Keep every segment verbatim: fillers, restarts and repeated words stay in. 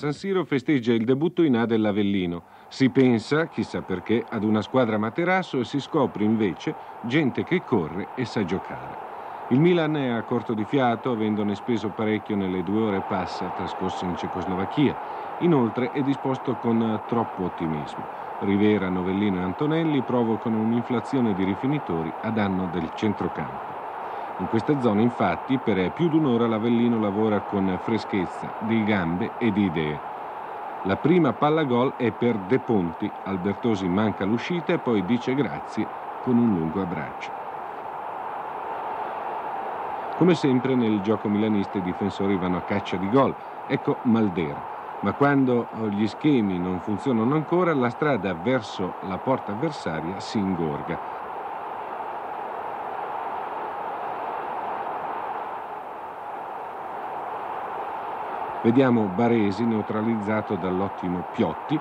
San Siro festeggia il debutto in A dell'Avellino. Si pensa, chissà perché, ad una squadra materasso e si scopre invece gente che corre e sa giocare. Il Milan è a corto di fiato, avendone speso parecchio nelle due ore e passa trascorse in Cecoslovacchia. Inoltre è disposto con troppo ottimismo. Rivera, Novellino e Antonelli provocano un'inflazione di rifinitori a danno del centrocampo. In questa zona, infatti, per più di un'ora l'Avellino lavora con freschezza di gambe e di idee. La prima palla gol è per De Ponti. Albertosi manca l'uscita e poi dice grazie con un lungo abbraccio. Come sempre nel gioco milanista i difensori vanno a caccia di gol. Ecco Maldera. Ma quando gli schemi non funzionano ancora, la strada verso la porta avversaria si ingorga. Vediamo Baresi neutralizzato dall'ottimo Piotti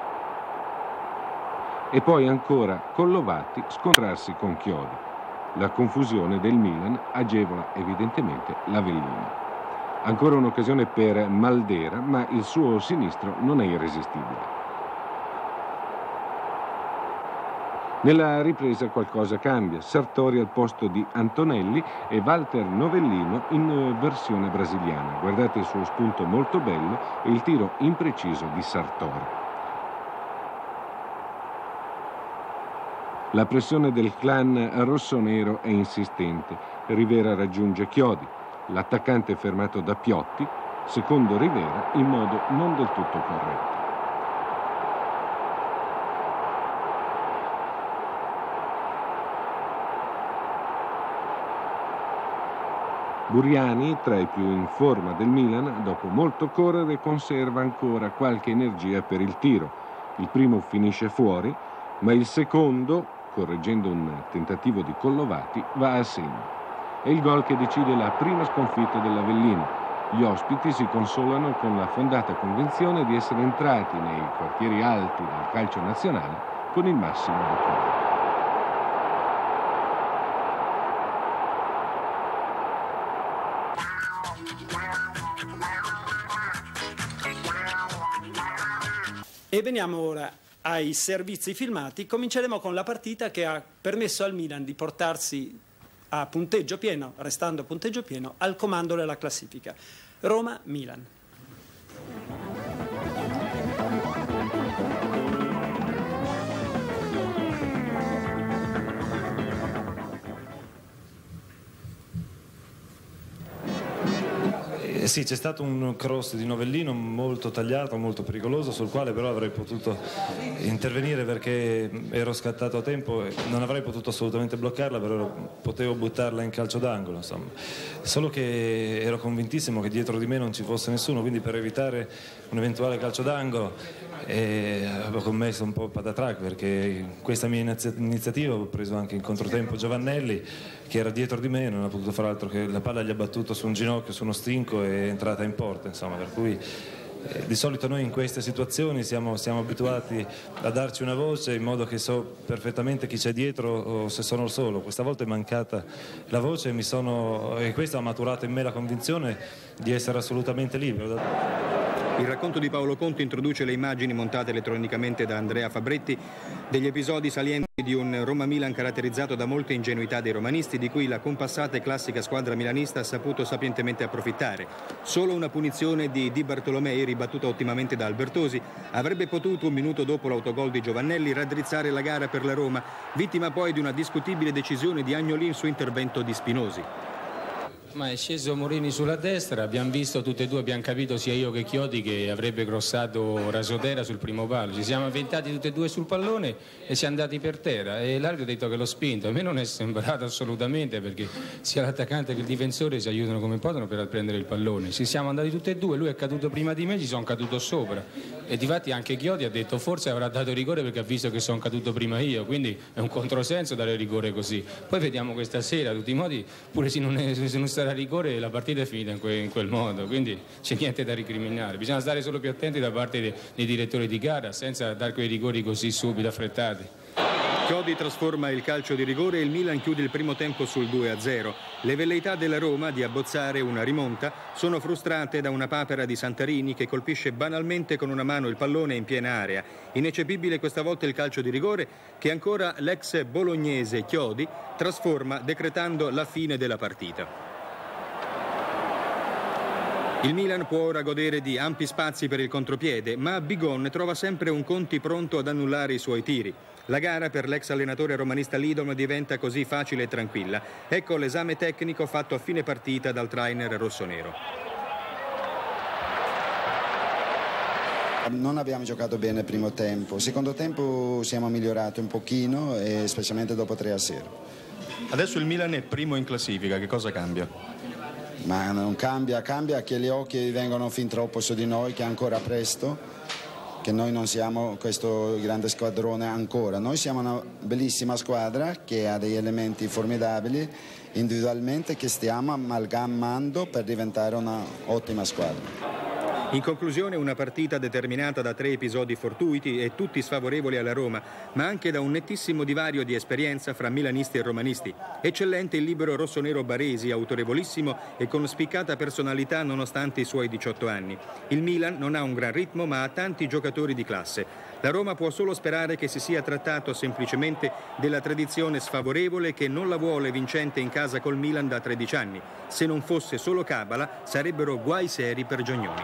e poi ancora Collovati scontrarsi con Chiodi. La confusione del Milan agevola evidentemente l'Avellino. Ancora un'occasione per Maldera, ma il suo sinistro non è irresistibile. Nella ripresa qualcosa cambia. Sartori al posto di Antonelli e Walter Novellino in versione brasiliana. Guardate il suo spunto molto bello e il tiro impreciso di Sartori. La pressione del clan rossonero è insistente. Rivera raggiunge Chiodi. L'attaccante è fermato da Piotti, secondo Rivera in modo non del tutto corretto. Buriani, tra i più in forma del Milan, dopo molto correre conserva ancora qualche energia per il tiro. Il primo finisce fuori, ma il secondo, correggendo un tentativo di Collovati, va a segno. È il gol che decide la prima sconfitta dell'Avellino. Gli ospiti si consolano con la fondata convinzione di essere entrati nei quartieri alti del calcio nazionale con il massimo decoro. E veniamo ora ai servizi filmati. Cominceremo con la partita che ha permesso al Milan di portarsi a punteggio pieno, restando a punteggio pieno, al comando della classifica. Roma-Milan. Sì, c'è stato un cross di Novellino molto tagliato, molto pericoloso, sul quale però avrei potuto intervenire perché ero scattato a tempo e non avrei potuto assolutamente bloccarla, però potevo buttarla in calcio d'angolo, insomma. Solo che ero convintissimo che dietro di me non ci fosse nessuno, quindi per evitare un eventuale calcio d'angolo eh, avevo commesso un po' patatrac, perché in questa mia iniziativa ho preso anche in controtempo Giovannelli, che era dietro di me e non ha potuto fare altro che la palla gli ha battuto su un ginocchio, su uno stinco e è entrata in porta, insomma, per cui eh, di solito noi in queste situazioni siamo, siamo abituati a darci una voce in modo che so perfettamente chi c'è dietro o se sono solo. Questa volta è mancata la voce e, mi sono, e questo ha maturato in me la convinzione di essere assolutamente libero. Il racconto di Paolo Conti introduce le immagini montate elettronicamente da Andrea Fabretti degli episodi salienti di un Roma-Milan caratterizzato da molte ingenuità dei romanisti, di cui la compassata e classica squadra milanista ha saputo sapientemente approfittare. Solo una punizione di Di Bartolomei, ribattuta ottimamente da Albertosi, avrebbe potuto, un minuto dopo l'autogol di Giovannelli, raddrizzare la gara per la Roma, vittima poi di una discutibile decisione di Agnolin su intervento di Spinosi. Ma è sceso Morini sulla destra, abbiamo visto tutte e due, abbiamo capito sia io che Chiodi che avrebbe crossato Rasodera sul primo palo. Ci siamo avventati tutte e due sul pallone e siamo andati per terra e l'arbitro ha detto che l'ho spinto. A me non è sembrato assolutamente, perché sia l'attaccante che il difensore si aiutano come possono per prendere il pallone. Ci siamo andati tutte e due, lui è caduto prima di me, ci sono caduto sopra e difatti anche Chiodi ha detto forse avrà dato rigore perché ha visto che sono caduto prima io, quindi è un controsenso dare rigore così. Poi vediamo questa sera, a tutti i modi, pure se non, è, se non sarà rigore la partita è finita in, que, in quel modo, quindi c'è niente da ricriminare. Bisogna stare solo più attenti da parte dei, dei direttori di gara senza dare quei rigori così subito affrettati. Chiodi trasforma il calcio di rigore e il Milan chiude il primo tempo sul due a zero. Le velleità della Roma di abbozzare una rimonta sono frustrate da una papera di Santarini che colpisce banalmente con una mano il pallone in piena area. Ineccepibile questa volta il calcio di rigore che ancora l'ex bolognese Chiodi trasforma decretando la fine della partita. Il Milan può ora godere di ampi spazi per il contropiede, ma Bigon trova sempre un Conti pronto ad annullare i suoi tiri. La gara per l'ex allenatore romanista Lidom diventa così facile e tranquilla. Ecco l'esame tecnico fatto a fine partita dal trainer rossonero. Non abbiamo giocato bene il primo tempo. Secondo tempo siamo migliorati un pochino, e specialmente dopo tre a zero. Adesso il Milan è primo in classifica, che cosa cambia? Ma non cambia, cambia che gli occhi vengono fin troppo su di noi, che è ancora presto, che noi non siamo questo grande squadrone ancora. Noi siamo una bellissima squadra che ha degli elementi formidabili individualmente che stiamo amalgamando per diventare una ottima squadra. In conclusione una partita determinata da tre episodi fortuiti e tutti sfavorevoli alla Roma, ma anche da un nettissimo divario di esperienza fra milanisti e romanisti. Eccellente il libero rossonero Baresi, autorevolissimo e con spiccata personalità nonostante i suoi diciotto anni. Il Milan non ha un gran ritmo ma ha tanti giocatori di classe. La Roma può solo sperare che si sia trattato semplicemente della tradizione sfavorevole che non la vuole vincente in casa col Milan da tredici anni. Se non fosse solo cabala sarebbero guai seri per Giagnoni.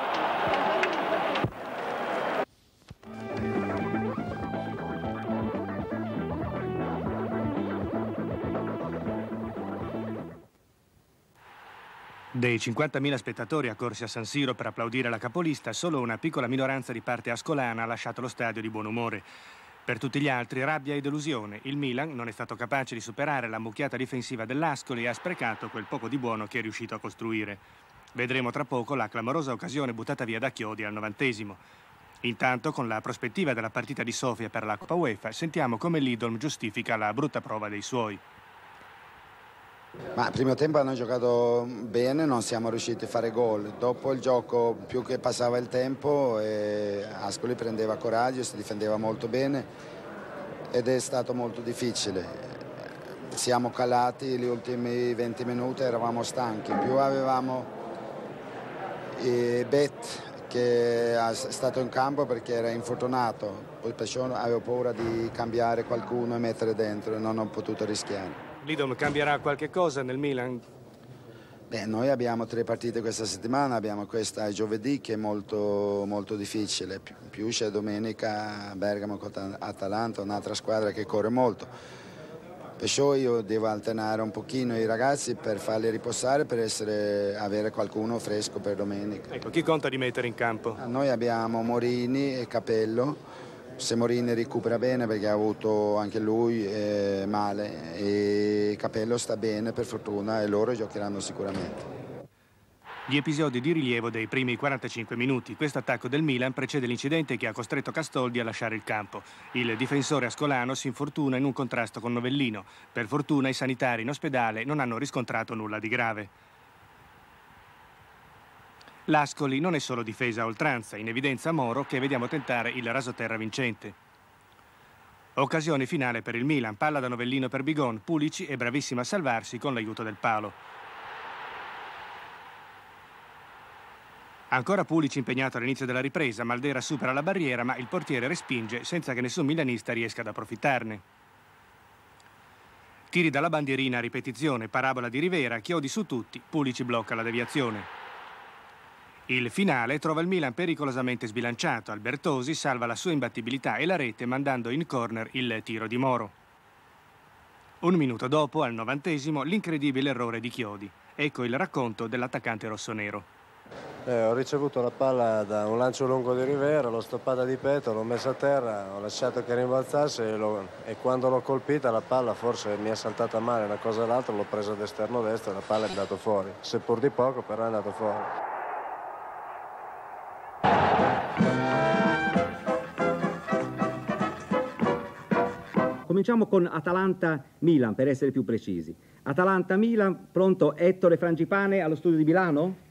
Dei cinquantamila spettatori accorsi a San Siro per applaudire la capolista, solo una piccola minoranza di parte ascolana ha lasciato lo stadio di buon umore. Per tutti gli altri rabbia e delusione. Il Milan non è stato capace di superare la mucchiata difensiva dell'Ascoli e ha sprecato quel poco di buono che è riuscito a costruire. Vedremo tra poco la clamorosa occasione buttata via da Chiodi al novantesimo. Intanto, con la prospettiva della partita di Sofia per la Coppa UEFA, sentiamo come l'Idolm giustifica la brutta prova dei suoi. Ma il primo tempo hanno giocato bene, non siamo riusciti a fare gol. Dopo il gioco, più che passava il tempo, eh, Ascoli prendeva coraggio, si difendeva molto bene ed è stato molto difficile. Siamo calati gli ultimi venti minuti, eravamo stanchi. In più avevamo eh, Bet che è stato in campo perché era infortunato. Poi perciò avevo paura di cambiare qualcuno e mettere dentro e non ho potuto rischiare. L'Idolm cambierà qualche cosa nel Milan? Beh, noi abbiamo tre partite questa settimana, abbiamo questa giovedì che è molto, molto difficile, più c'è domenica Bergamo contro Atalanta, un'altra squadra che corre molto. Perciò io devo alternare un pochino i ragazzi per farli riposare, per essere, avere qualcuno fresco per domenica. Ecco, chi conta di mettere in campo? Noi abbiamo Morini e Capello. Se Morini recupera bene perché ha avuto anche lui eh, male e Capello sta bene per fortuna e loro giocheranno sicuramente. Gli episodi di rilievo dei primi quarantacinque minuti. Questo attacco del Milan precede l'incidente che ha costretto Castoldi a lasciare il campo. Il difensore ascolano si infortuna in un contrasto con Novellino. Per fortuna i sanitari in ospedale non hanno riscontrato nulla di grave. L'Ascoli non è solo difesa a oltranza, in evidenza Moro che vediamo tentare il rasoterra vincente. Occasione finale per il Milan, palla da Novellino per Bigon, Pulici è bravissimo a salvarsi con l'aiuto del palo. Ancora Pulici impegnato all'inizio della ripresa, Maldera supera la barriera ma il portiere respinge senza che nessun milanista riesca ad approfittarne. Tiri dalla bandierina a ripetizione, parabola di Rivera, Chiodi su tutti, Pulici blocca la deviazione. Il finale trova il Milan pericolosamente sbilanciato. Albertosi salva la sua imbattibilità e la rete mandando in corner il tiro di Moro. Un minuto dopo, al novantesimo, l'incredibile errore di Chiodi. Ecco il racconto dell'attaccante rossonero. Eh, ho ricevuto la palla da un lancio lungo di Rivera, l'ho stoppata di petto, l'ho messa a terra, ho lasciato che rimbalzasse e, lo, e quando l'ho colpita la palla forse mi è saltata male una cosa o l'altra, l'ho presa d'esterno destro e la palla è andata fuori. Seppur di poco, però è andata fuori. Cominciamo con Atalanta-Milan, per essere più precisi. Atalanta-Milan, pronto Ettore Frangipane allo studio di Milano?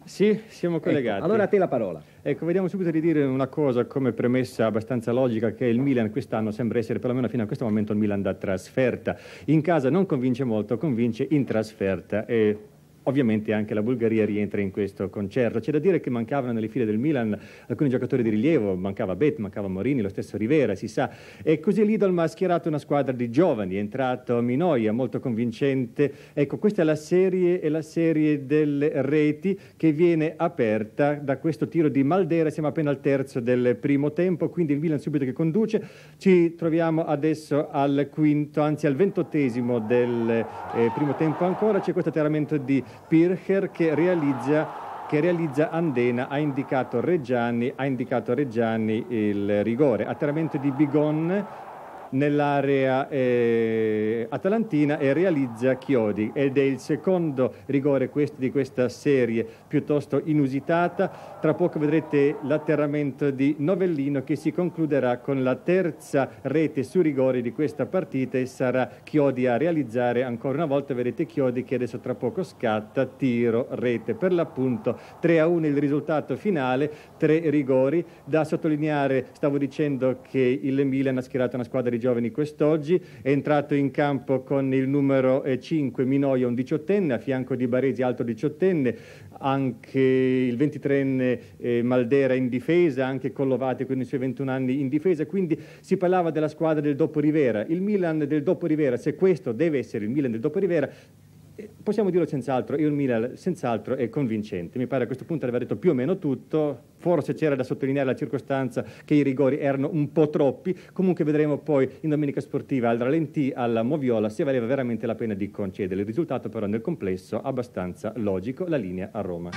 Sì, siamo collegati. Ecco, allora a te la parola. Ecco, vediamo subito di dire una cosa come premessa abbastanza logica, che il Milan quest'anno sembra essere, perlomeno fino a questo momento, il Milan da trasferta. In casa non convince molto, convince in trasferta e ovviamente anche la Bulgaria rientra in questo concerto. C'è da dire che mancavano nelle file del Milan alcuni giocatori di rilievo, mancava Bet, mancava Morini, lo stesso Rivera, si sa. E così l'Idolm ha schierato una squadra di giovani, è entrato Minoia, molto convincente. Ecco, questa è la serie, è la serie delle reti che viene aperta da questo tiro di Maldera. Siamo appena al terzo del primo tempo, quindi il Milan subito che conduce. Ci troviamo adesso al quinto, anzi al ventottesimo del eh, primo tempo ancora. C'è questo atterramento di Pircher che realizza, che realizza Andena, ha indicato Reggiani, ha indicato Reggiani il rigore. Atterramento di Bigon nell'area eh, atalantina e realizza Chiodi, ed è il secondo rigore questo di questa serie piuttosto inusitata. Tra poco vedrete l'atterramento di Novellino che si concluderà con la terza rete su rigore di questa partita e sarà Chiodi a realizzare ancora una volta. Vedete Chiodi che adesso tra poco scatta, tiro, rete. Per l'appunto tre a uno il risultato finale, tre rigori. Da sottolineare, stavo dicendo che il Milan ha schierato una squadra di giovani quest'oggi, è entrato in campo con il numero cinque Minoia, un diciottenne, a fianco di Baresi altro diciottenne, anche il ventitreenne eh, Maldera in difesa, anche Collovati con i suoi ventuno anni in difesa, quindi si parlava della squadra del dopo Rivera, il Milan del dopo Rivera. Se questo deve essere il Milan del dopo Rivera, possiamo dirlo senz'altro, il Milan senz'altro è convincente. Mi pare a questo punto di aver detto più o meno tutto. Forse c'era da sottolineare la circostanza che i rigori erano un po' troppi. Comunque vedremo poi in domenica sportiva al ralentì alla Moviola se valeva veramente la pena di concedere. Il risultato però nel complesso abbastanza logico, la linea a Roma.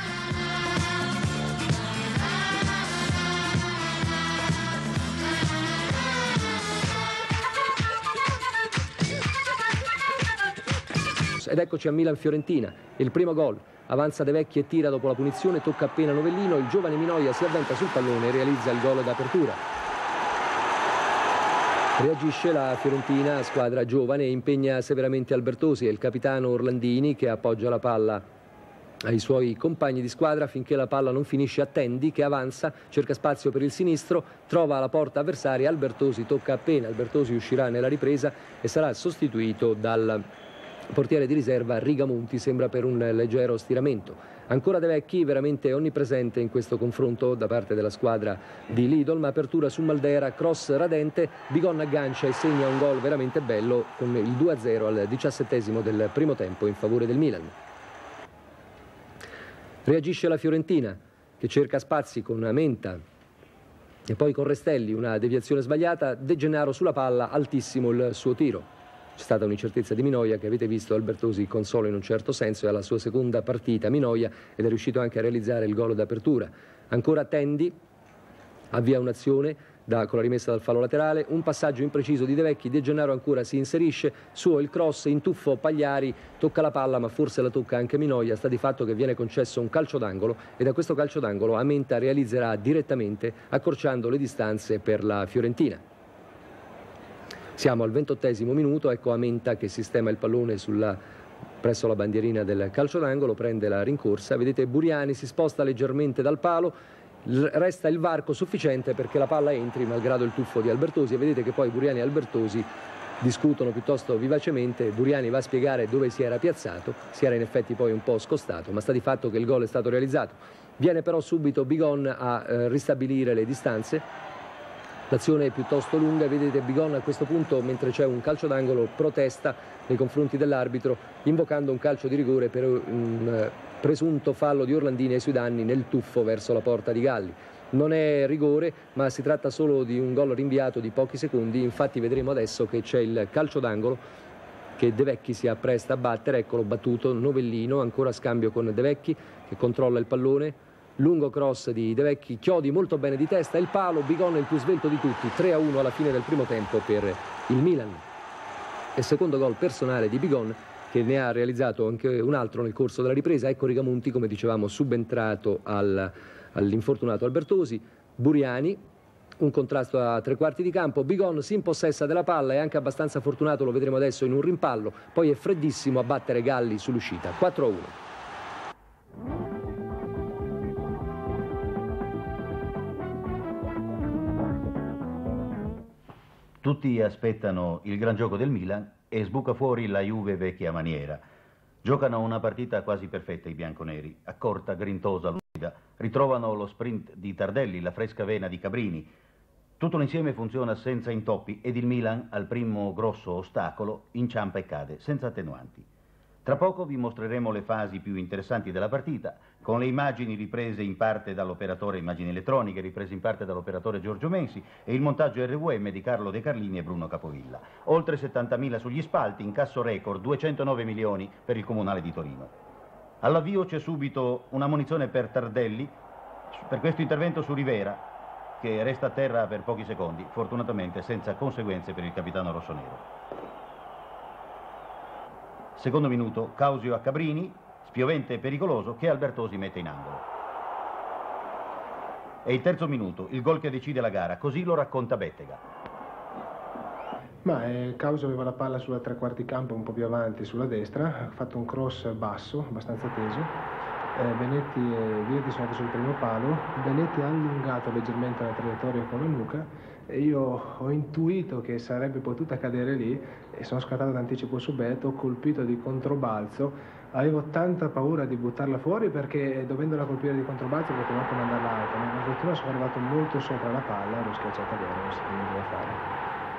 Ed eccoci a Milan-Fiorentina, il primo gol, avanza De Vecchi e tira dopo la punizione, tocca appena Novellino, il giovane Minoia si avventa sul pallone e realizza il gol d'apertura. Reagisce la Fiorentina, squadra giovane, e impegna severamente Albertosi e il capitano Orlandini che appoggia la palla ai suoi compagni di squadra finché la palla non finisce a Tendi che avanza, cerca spazio per il sinistro, trova la porta avversaria, Albertosi tocca appena, Albertosi uscirà nella ripresa e sarà sostituito dal portiere di riserva Rigamonti, sembra per un leggero stiramento. Ancora De Vecchi, veramente onnipresente in questo confronto da parte della squadra di Lidl, ma apertura su Maldera, cross radente, Bigon aggancia e segna un gol veramente bello con il due a zero al diciassettesimo del primo tempo in favore del Milan. Reagisce la Fiorentina che cerca spazi con Menta e poi con Restelli, una deviazione sbagliata, De Gennaro sulla palla, altissimo il suo tiro. C'è stata un'incertezza di Minoia che avete visto, Albertosi consolo in un certo senso, è alla sua seconda partita Minoia ed è riuscito anche a realizzare il gol d'apertura. Ancora Tendi, avvia un'azione da, con la rimessa dal fallo laterale, un passaggio impreciso di De Vecchi, De Gennaro ancora si inserisce, suo il cross, in tuffo Pagliari, tocca la palla ma forse la tocca anche Minoia, sta di fatto che viene concesso un calcio d'angolo e da questo calcio d'angolo Amenta realizzerà direttamente accorciando le distanze per la Fiorentina. Siamo al ventottesimo minuto, ecco Amenta che sistema il pallone sulla, presso la bandierina del calcio d'angolo, prende la rincorsa, vedete Buriani si sposta leggermente dal palo, resta il varco sufficiente perché la palla entri malgrado il tuffo di Albertosi e vedete che poi Buriani e Albertosi discutono piuttosto vivacemente. Buriani va a spiegare dove si era piazzato, si era in effetti poi un po' scostato, ma sta di fatto che il gol è stato realizzato. Viene però subito Bigon a eh, ristabilire le distanze. L'azione è piuttosto lunga, vedete Bigon a questo punto, mentre c'è un calcio d'angolo, protesta nei confronti dell'arbitro, invocando un calcio di rigore per un presunto fallo di Orlandini ai suoi danni nel tuffo verso la porta di Galli. Non è rigore, ma si tratta solo di un gol rinviato di pochi secondi, infatti vedremo adesso che c'è il calcio d'angolo che De Vecchi si appresta a battere, eccolo battuto, Novellino, ancora scambio con De Vecchi che controlla il pallone. Lungo cross di De Vecchi, Chiodi molto bene di testa, il palo, Bigon il più svelto di tutti, tre a uno alla fine del primo tempo per il Milan. E secondo gol personale di Bigon che ne ha realizzato anche un altro nel corso della ripresa, ecco Rigamonti come dicevamo subentrato al, all'infortunato Albertosi, Buriani, un contrasto a tre quarti di campo, Bigon si impossessa della palla, è anche abbastanza fortunato, lo vedremo adesso in un rimpallo, poi è freddissimo a battere Galli sull'uscita, quattro a uno. Tutti aspettano il gran gioco del Milan e sbuca fuori la Juve vecchia maniera. Giocano una partita quasi perfetta i bianconeri, accorta, grintosa, lucida. Ritrovano lo sprint di Tardelli, la fresca vena di Cabrini. Tutto l'insieme funziona senza intoppi ed il Milan, al primo grosso ostacolo, inciampa e cade, senza attenuanti. Tra poco vi mostreremo le fasi più interessanti della partita, con le immagini riprese in parte dall'operatore immagini elettroniche, riprese in parte dall'operatore Giorgio Mensi e il montaggio R V M di Carlo De Carlini e Bruno Capovilla. Oltre settantamila sugli spalti, incasso record, duecentonove milioni per il Comunale di Torino. All'avvio c'è subito una munizione per Tardelli, per questo intervento su Rivera, che resta a terra per pochi secondi, fortunatamente senza conseguenze per il capitano rossonero. Secondo minuto, Causio a Cabrini, spiovente e pericoloso, che Albertosi mette in angolo. E il terzo minuto, il gol che decide la gara, così lo racconta Bettega. Ma eh, Causio aveva la palla sulla tre quarti campo, un po' più avanti, sulla destra, ha fatto un cross basso, abbastanza teso. Eh, Benetti e Virdi sono andati sul primo palo, Benetti ha allungato leggermente la traiettoria con la nuca e io ho intuito che sarebbe potuta cadere lì e sono scattato d'anticipo su Beto, ho colpito di controbalzo, avevo tanta paura di buttarla fuori perché dovendola colpire di controbalzo potevo anche mandarla alta, ma in fortuna sono arrivato molto sopra la palla e l'ho schiacciata bene, non si poteva fare.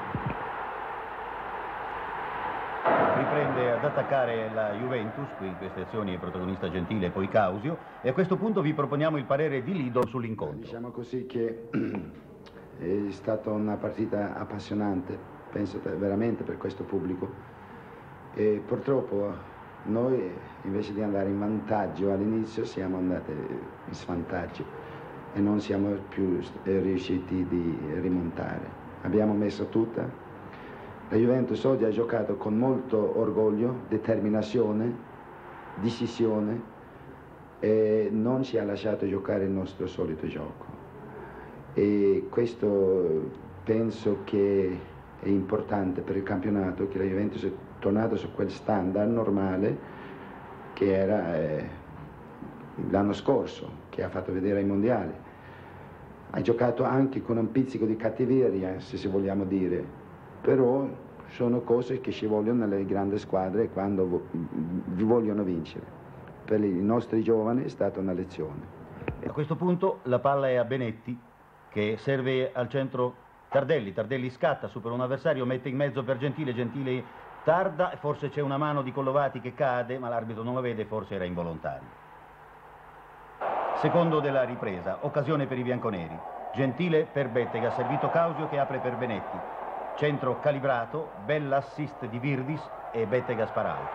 Riprende ad attaccare la Juventus, qui in queste azioni è protagonista Gentile e poi Causio, e a questo punto vi proponiamo il parere di Lido sull'incontro. Diciamo così che è stata una partita appassionante, penso veramente per questo pubblico, e purtroppo noi invece di andare in vantaggio all'inizio siamo andati in svantaggio e non siamo più riusciti di rimontare. Abbiamo messo tutta. La Juventus oggi ha giocato con molto orgoglio, determinazione, decisione e non ci ha lasciato giocare il nostro solito gioco. E questo penso che è importante per il campionato, che la Juventus è tornata su quel standard normale che era eh, l'anno scorso, che ha fatto vedere ai mondiali. Ha giocato anche con un pizzico di cattiveria, se si vogliamo dire. Però sono cose che ci vogliono nelle grandi squadre quando vogliono vincere. Per i nostri giovani è stata una lezione. A questo punto la palla è a Benetti, che serve al centro Tardelli. Tardelli scatta, supera un avversario, mette in mezzo per Gentile, Gentile tarda, forse c'è una mano di Collovati che cade, ma l'arbitro non la vede, forse era involontario. Secondo della ripresa, occasione per i bianconeri. Gentile per Bettega, servito Causio che apre per Benetti. Centro calibrato, bella assist di Virdis e Bettega spara alto.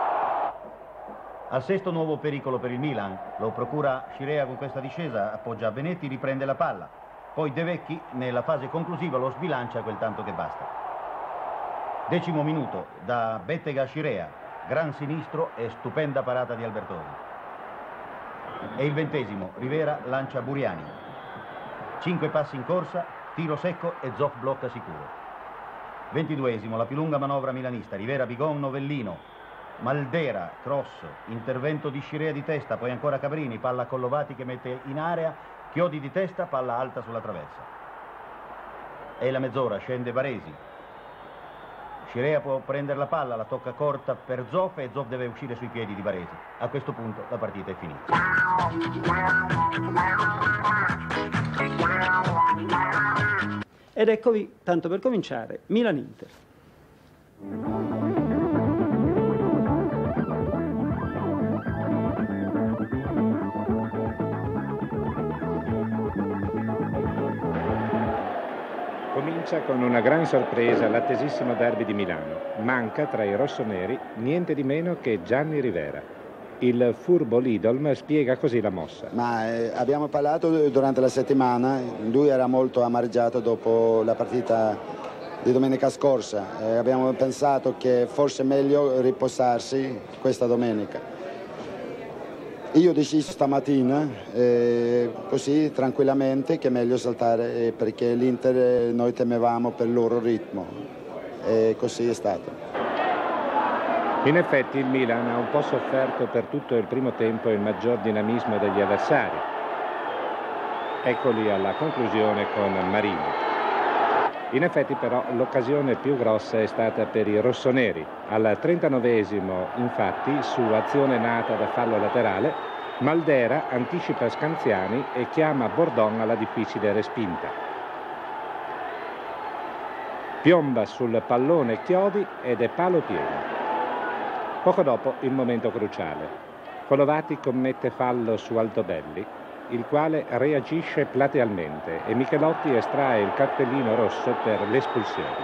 Al sesto nuovo pericolo per il Milan, lo procura Scirea con questa discesa, appoggia Benetti, riprende la palla. Poi De Vecchi nella fase conclusiva lo sbilancia quel tanto che basta. Decimo minuto, da Bettega a Scirea, gran sinistro e stupenda parata di Albertosi. E il ventesimo, Rivera lancia Buriani. Cinque passi in corsa, tiro secco e Zoff blocca sicuro. Ventiduesimo, la più lunga manovra milanista, Rivera, Bigon, Novellino, Maldera, cross, intervento di Scirea di testa, poi ancora Cabrini, palla a Collovati che mette in area, Chiodi di testa, palla alta sulla traversa. E la mezz'ora, scende Baresi. Scirea può prendere la palla, la tocca corta per Zoff e Zoff deve uscire sui piedi di Baresi. A questo punto la partita è finita. Ed eccovi, tanto per cominciare, Milan-Inter. Comincia con una gran sorpresa l'attesissimo derby di Milano. Manca tra i rossoneri niente di meno che Gianni Rivera. Il furbo Lidolm spiega così la mossa. Ma eh, abbiamo parlato durante la settimana, lui era molto amareggiato dopo la partita di domenica scorsa. Eh, abbiamo pensato che forse è meglio riposarsi questa domenica. Io ho deciso stamattina, eh, così tranquillamente, che è meglio saltare eh, perché l'Inter noi temevamo per il loro ritmo e così è stato. In effetti il Milan ha un po' sofferto per tutto il primo tempo il maggior dinamismo degli avversari. Eccoli alla conclusione con Marini. In effetti però l'occasione più grossa è stata per i rossoneri. Al trentanovesimo, infatti, su azione nata da fallo laterale, Maldera anticipa Scanziani e chiama Bordon alla difficile respinta. Piomba sul pallone Chiodi ed è palo pieno. Poco dopo il momento cruciale. Colovati commette fallo su Altobelli, il quale reagisce platealmente e Michelotti estrae il cartellino rosso per l'espulsione.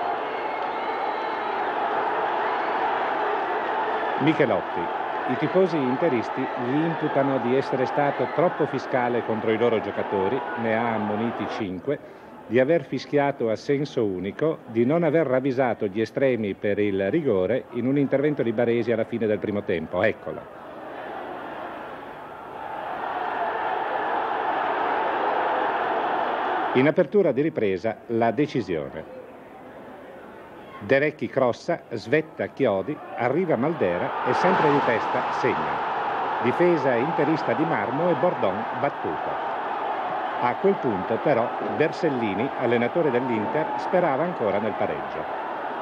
Michelotti. I tifosi interisti gli imputano di essere stato troppo fiscale contro i loro giocatori, ne ha ammoniti cinque, di aver fischiato a senso unico, di non aver ravvisato gli estremi per il rigore in un intervento di Baresi alla fine del primo tempo. Eccolo. In apertura di ripresa la decisione. De Recchi crossa, svetta Chiodi, arriva Maldera e sempre di testa segna. Difesa interista di Marmo e Bordon battuto. A quel punto però Bersellini, allenatore dell'Inter, sperava ancora nel pareggio.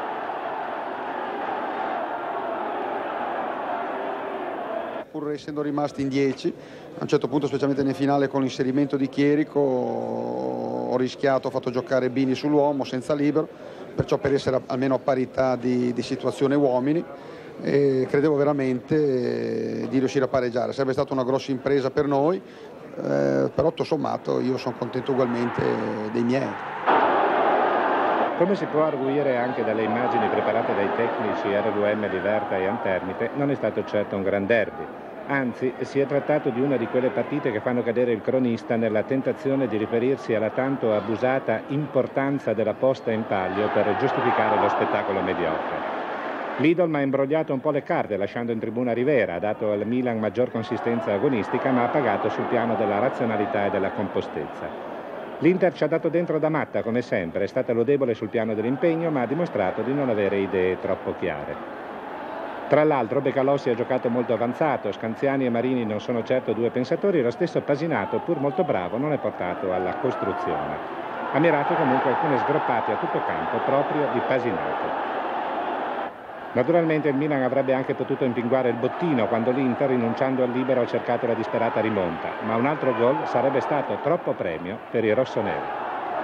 Pur essendo rimasti in dieci, a un certo punto, specialmente nel finale con l'inserimento di Chierico, ho rischiato, ho fatto giocare Bini sull'uomo senza libero, perciò per essere almeno a parità di, di situazione uomini, e credevo veramente di riuscire a pareggiare. Sarebbe stata una grossa impresa per noi, eh, però tutto sommato io sono contento ugualmente dei miei. Come si può arguire anche dalle immagini preparate dai tecnici R V M Liberta e Anternite, non è stato certo un gran derby. Anzi, si è trattato di una di quelle partite che fanno cadere il cronista nella tentazione di riferirsi alla tanto abusata importanza della posta in palio per giustificare lo spettacolo mediocre. L'Idolm ha imbrogliato un po' le carte lasciando in tribuna Rivera, ha dato al Milan maggior consistenza agonistica, ma ha pagato sul piano della razionalità e della compostezza. L'Inter ci ha dato dentro da matta, come sempre, è stata lodevole sul piano dell'impegno, ma ha dimostrato di non avere idee troppo chiare. Tra l'altro Becalossi ha giocato molto avanzato, Scanziani e Marini non sono certo due pensatori, lo stesso Pasinato, pur molto bravo, non è portato alla costruzione. Ha mirato comunque alcune sgroppate a tutto campo proprio di Pasinato. Naturalmente il Milan avrebbe anche potuto impinguare il bottino quando l'Inter, rinunciando al libero, ha cercato la disperata rimonta, ma un altro gol sarebbe stato troppo premio per i rossoneri.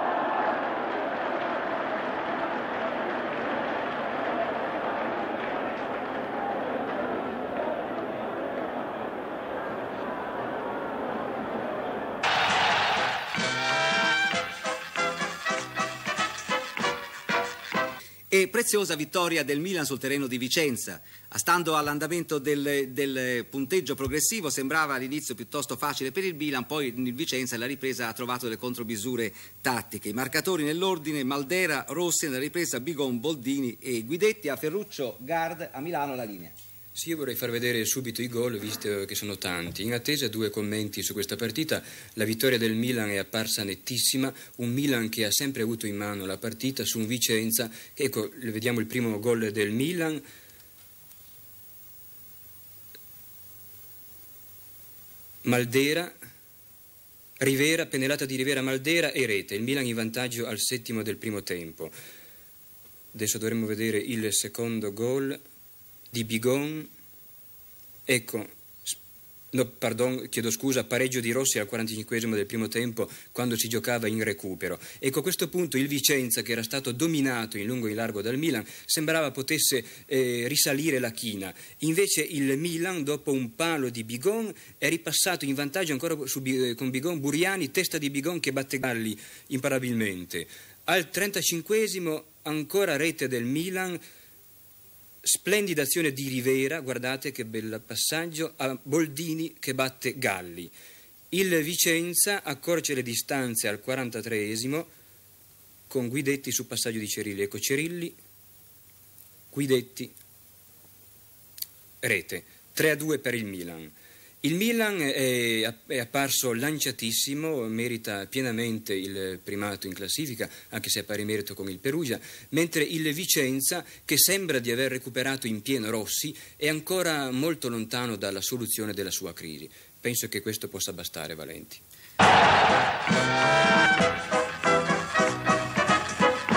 E preziosa vittoria del Milan sul terreno di Vicenza. Stando all'andamento del, del punteggio progressivo sembrava all'inizio piuttosto facile per il Milan, poi il Vicenza alla ripresa ha trovato delle contromisure tattiche. I marcatori nell'ordine: Maldera, Rossi, nella ripresa Bigon, Boldini e Guidetti. A Ferruccio Gard, a Milano la linea. Sì, io vorrei far vedere subito i gol, visto che sono tanti. In attesa due commenti su questa partita. La vittoria del Milan è apparsa nettissima, un Milan che ha sempre avuto in mano la partita su un Vicenza. Ecco, vediamo il primo gol del Milan. Maldera, Rivera, pennellata di Rivera, Maldera e rete. Il Milan in vantaggio al settimo del primo tempo. Adesso dovremmo vedere il secondo gol di Bigon. Ecco, no, pardon, chiedo scusa, pareggio di Rossi al quarantacinquesimo del primo tempo, quando si giocava in recupero. Ecco, a questo punto il Vicenza, che era stato dominato in lungo e in largo dal Milan, sembrava potesse eh, risalire la china. Invece il Milan, dopo un palo di Bigon, è ripassato in vantaggio ancora su, eh, con Bigon. Buriani, testa di Bigon che batte Galli imparabilmente. Al trentacinquesimo ancora rete del Milan. Splendida azione di Rivera, guardate che bel passaggio, a Boldini che batte Galli. Il Vicenza accorce le distanze al quarantatreesimo con Guidetti su passaggio di Cerilli. Ecco Cerilli, Guidetti, rete. tre a due per il Milan. Il Milan è, è apparso lanciatissimo, merita pienamente il primato in classifica, anche se a pari merito con il Perugia, mentre il Vicenza, che sembra di aver recuperato in pieno Rossi, è ancora molto lontano dalla soluzione della sua crisi. Penso che questo possa bastare, Valenti.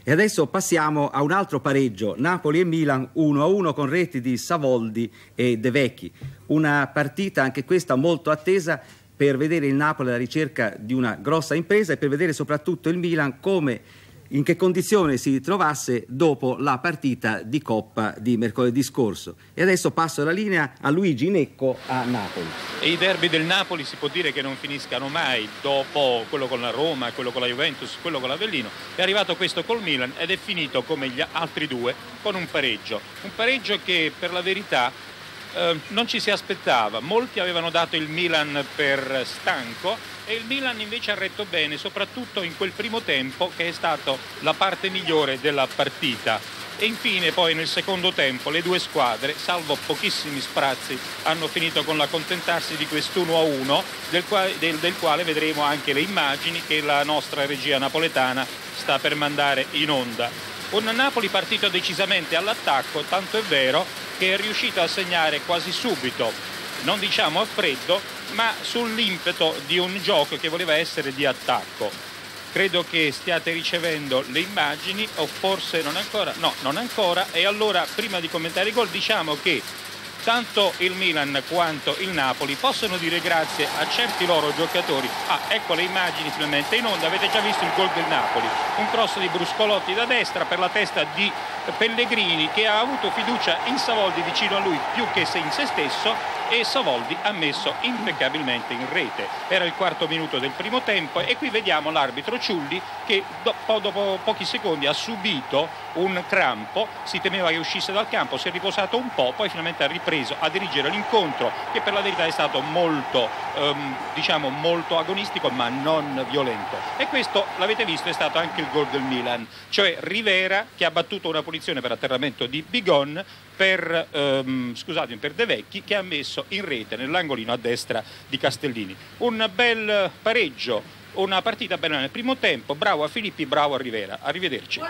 E adesso passiamo a un altro pareggio, Napoli e Milan uno a uno con reti di Savoldi e De Vecchi. Una partita anche questa molto attesa per vedere il Napoli alla ricerca di una grossa impresa e per vedere soprattutto il Milan come, in che condizione si trovasse dopo la partita di Coppa di mercoledì scorso. E adesso passo la linea a Luigi Necco a Napoli. E i derby del Napoli si può dire che non finiscano mai, dopo quello con la Roma, quello con la Juventus, quello con l'Avellino. È arrivato questo col Milan ed è finito come gli altri due con un pareggio. Un pareggio che per la verità eh, non ci si aspettava. Molti avevano dato il Milan per stanco e il Milan invece ha retto bene, soprattutto in quel primo tempo che è stato la parte migliore della partita. E infine poi nel secondo tempo le due squadre, salvo pochissimi sprazzi, hanno finito con l'accontentarsi di quest'uno a uno, del quale, del, del quale vedremo anche le immagini che la nostra regia napoletana sta per mandare in onda. Un Napoli partito decisamente all'attacco, tanto è vero che è riuscito a segnare quasi subito, non diciamo a freddo, ma sull'impeto di un gioco che voleva essere di attacco. Credo che stiate ricevendo le immagini, o forse non ancora, no, non ancora, e allora prima di commentare i gol diciamo che tanto il Milan quanto il Napoli possono dire grazie a certi loro giocatori. Ah, ecco le immagini finalmente in onda, avete già visto il gol del Napoli, un cross di Bruscolotti da destra per la testa di Pellegrini che ha avuto fiducia in Savoldi vicino a lui più che se in se stesso, e Savoldi ha messo impeccabilmente in rete. Era il quarto minuto del primo tempo e qui vediamo l'arbitro Ciulli che dopo, dopo pochi secondi ha subito un crampo, si temeva che uscisse dal campo, si è riposato un po', poi finalmente ha ripreso a dirigere l'incontro che per la verità è stato molto, ehm, diciamo molto agonistico ma non violento. E questo, l'avete visto, è stato anche il gol del Milan, cioè Rivera che ha battuto una punizione per atterramento di Bigon per, ehm, scusatemi, per De Vecchi che ha messo in rete nell'angolino a destra di Castellini. Un bel pareggio, una partita bella nel primo tempo, bravo a Filippi, bravo a Rivera. Arrivederci.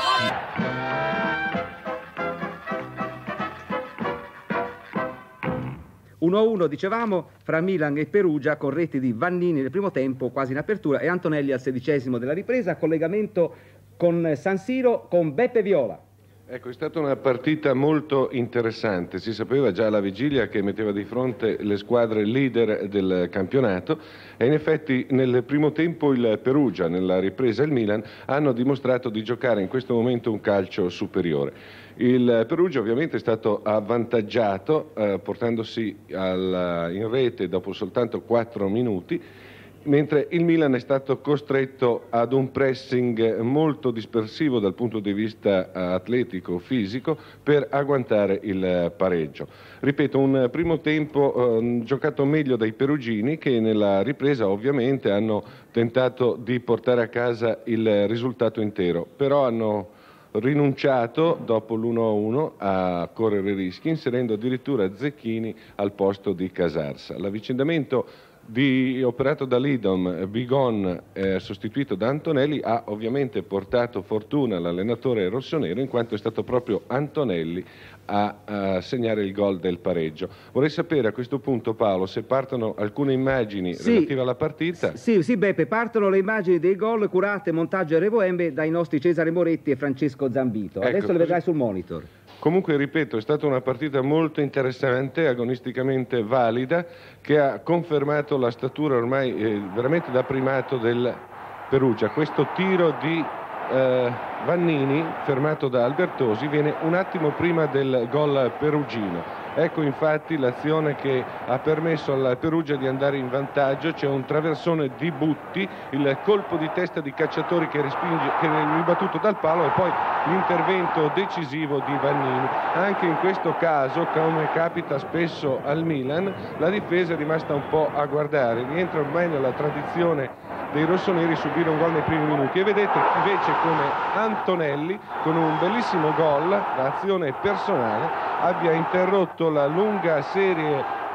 uno a uno dicevamo fra Milan e Perugia con reti di Vannini nel primo tempo quasi in apertura e Antonelli al sedicesimo della ripresa, collegamento con San Siro con Beppe Viola. Ecco, è stata una partita molto interessante, si sapeva già alla vigilia che metteva di fronte le squadre leader del campionato e in effetti nel primo tempo il Perugia, nella ripresa il Milan, hanno dimostrato di giocare in questo momento un calcio superiore. Il Perugia ovviamente è stato avvantaggiato eh, portandosi al, in rete dopo soltanto quattro minuti, mentre il Milan è stato costretto ad un pressing molto dispersivo dal punto di vista atletico, fisico, per agguantare il pareggio. Ripeto, un primo tempo eh, giocato meglio dai perugini che nella ripresa ovviamente hanno tentato di portare a casa il risultato intero, però hanno rinunciato dopo l'uno a uno a correre rischi, inserendo addirittura Zecchini al posto di Casarsa. L'avvicendamento di, operato da Lidom, Bigon eh, sostituito da Antonelli, ha ovviamente portato fortuna all'allenatore rossonero in quanto è stato proprio Antonelli a, a segnare il gol del pareggio. Vorrei sapere a questo punto, Paolo, se partono alcune immagini sì, relative alla partita. Sì, sì, Beppe, partono le immagini dei gol curate, montaggio e Revoembe dai nostri Cesare Moretti e Francesco Zambito. Ecco, adesso le vedrai sul monitor. Comunque, ripeto, è stata una partita molto interessante, agonisticamente valida, che ha confermato la statura ormai eh, veramente da primato del Perugia. Questo tiro di eh, Vannini, fermato da Albertosi, viene un attimo prima del gol perugino. Ecco infatti l'azione che ha permesso al Perugia di andare in vantaggio. C'è un traversone di Butti, il colpo di testa di Cacciatori che respinge, che è ribattuto dal palo, e poi l'intervento decisivo di Vannini. Anche in questo caso, come capita spesso al Milan, la difesa è rimasta un po' a guardare, rientra ormai nella tradizione dei rossoneri subire un gol nei primi minuti, e vedete invece come Antonelli con un bellissimo gol, l'azione personale, abbia interrotto la lunga serie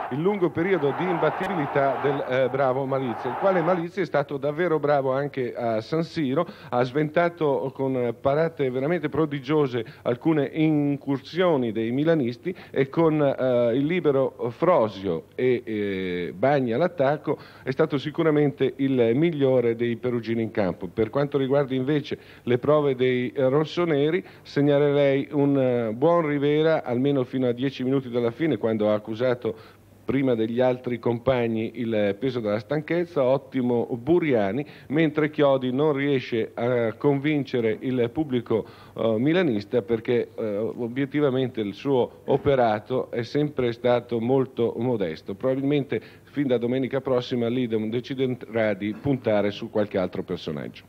il lungo periodo di imbattibilità del eh, bravo Malizia, il quale Malizia è stato davvero bravo anche a San Siro, ha sventato con parate veramente prodigiose alcune incursioni dei milanisti e con eh, il libero Frosio e eh, Bagni all'attacco è stato sicuramente il migliore dei perugini in campo. Per quanto riguarda invece le prove dei eh, rossoneri, segnalerei un uh, buon Rivera almeno fino a dieci minuti dalla fine, quando ha accusato prima degli altri compagni il peso della stanchezza, ottimo Buriani, mentre Chiodi non riesce a convincere il pubblico uh, milanista perché uh, obiettivamente il suo operato è sempre stato molto modesto. Probabilmente fin da domenica prossima l'Idem deciderà di puntare su qualche altro personaggio.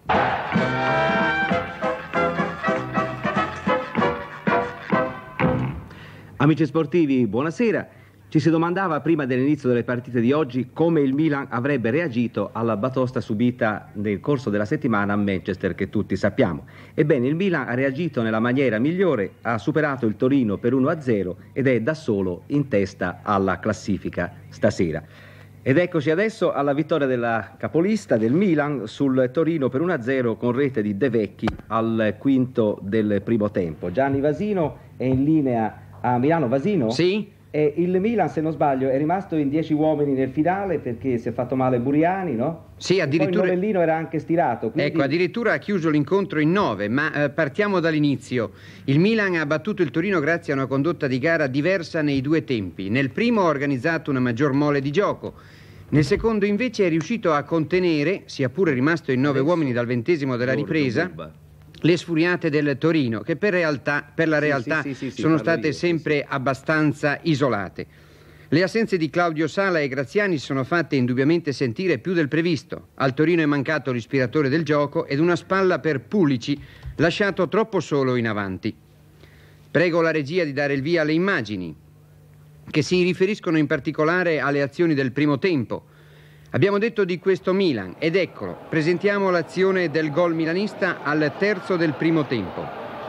Amici sportivi, buonasera. Ci si domandava prima dell'inizio delle partite di oggi come il Milan avrebbe reagito alla batosta subita nel corso della settimana a Manchester, che tutti sappiamo. Ebbene, il Milan ha reagito nella maniera migliore, ha superato il Torino per uno a zero ed è da solo in testa alla classifica stasera. Ed eccoci adesso alla vittoria della capolista del Milan sul Torino per uno a zero con rete di De Vecchi al quinto del primo tempo. Gianni Vasino è in linea a Milano. Vasino? Sì? E il Milan, se non sbaglio, è rimasto in dieci uomini nel finale perché si è fatto male Buriani, no? Sì, addirittura. Poi il novellino era anche stirato. Quindi... Ecco, addirittura ha chiuso l'incontro in nove, ma eh, partiamo dall'inizio. Il Milan ha battuto il Torino grazie a una condotta di gara diversa nei due tempi. Nel primo ha organizzato una maggior mole di gioco. Nel secondo invece è riuscito a contenere, sia pure rimasto in nove uomini dal ventesimo della ripresa, le sfuriate del Torino, che per, realtà, per la realtà sì, sì, sì, sì, sono state io, sempre sì, sì. abbastanza isolate. Le assenze di Claudio Sala e Graziani si sono fatte indubbiamente sentire più del previsto. Al Torino è mancato l'ispiratore del gioco ed una spalla per Pulici, lasciato troppo solo in avanti. Prego la regia di dare il via alle immagini, che si riferiscono in particolare alle azioni del primo tempo. Abbiamo detto di questo Milan ed eccolo, presentiamo l'azione del gol milanista al terzo del primo tempo.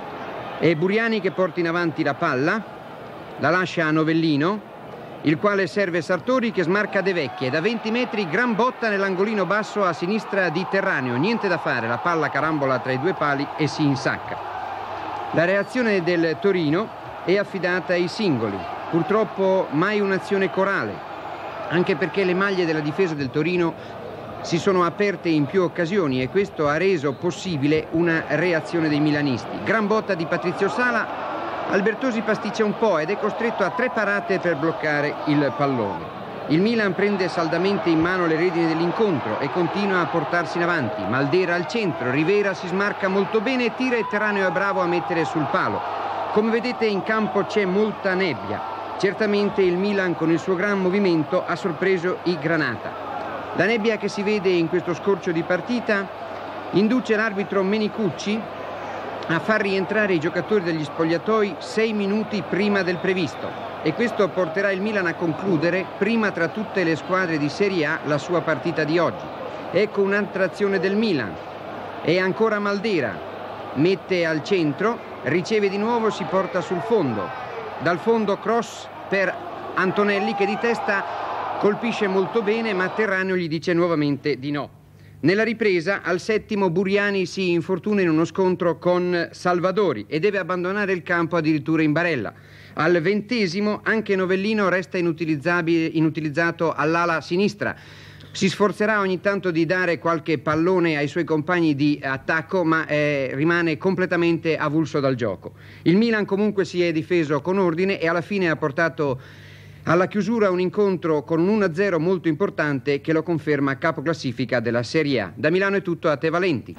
È Buriani che porta in avanti la palla, la lascia a Novellino, il quale serve Sartori che smarca De Vecchi e da venti metri gran botta nell'angolino basso a sinistra di Terraneo. Niente da fare, la palla carambola tra i due pali e si insacca. La reazione del Torino è affidata ai singoli, purtroppo mai un'azione corale, anche perché le maglie della difesa del Torino si sono aperte in più occasioni e questo ha reso possibile una reazione dei milanisti. Gran botta di Patrizio Sala, Albertosi pasticcia un po' ed è costretto a tre parate per bloccare il pallone. Il Milan prende saldamente in mano le redini dell'incontro e continua a portarsi in avanti. Maldera al centro, Rivera si smarca molto bene, tira e Terraneo è bravo a mettere sul palo. Come vedete in campo c'è molta nebbia. Certamente il Milan con il suo gran movimento ha sorpreso i Granata. La nebbia che si vede in questo scorcio di partita induce l'arbitro Menicucci a far rientrare i giocatori degli spogliatoi sei minuti prima del previsto e questo porterà il Milan a concludere prima tra tutte le squadre di Serie A la sua partita di oggi. Ecco un'altra azione del Milan. E ancora Maldera. Mette al centro, riceve di nuovo, si porta sul fondo. Dal fondo cross per Antonelli che di testa colpisce molto bene, ma Terraneo gli dice nuovamente di no. Nella ripresa al settimo Buriani si infortuna in uno scontro con Salvadori e deve abbandonare il campo addirittura in barella. Al ventesimo anche Novellino resta inutilizzato all'ala sinistra. Si sforzerà ogni tanto di dare qualche pallone ai suoi compagni di attacco, ma eh, rimane completamente avulso dal gioco. Il Milan comunque si è difeso con ordine e alla fine ha portato alla chiusura un incontro con un uno a zero molto importante che lo conferma capo classifica della Serie A. Da Milano è tutto, a te Valenti.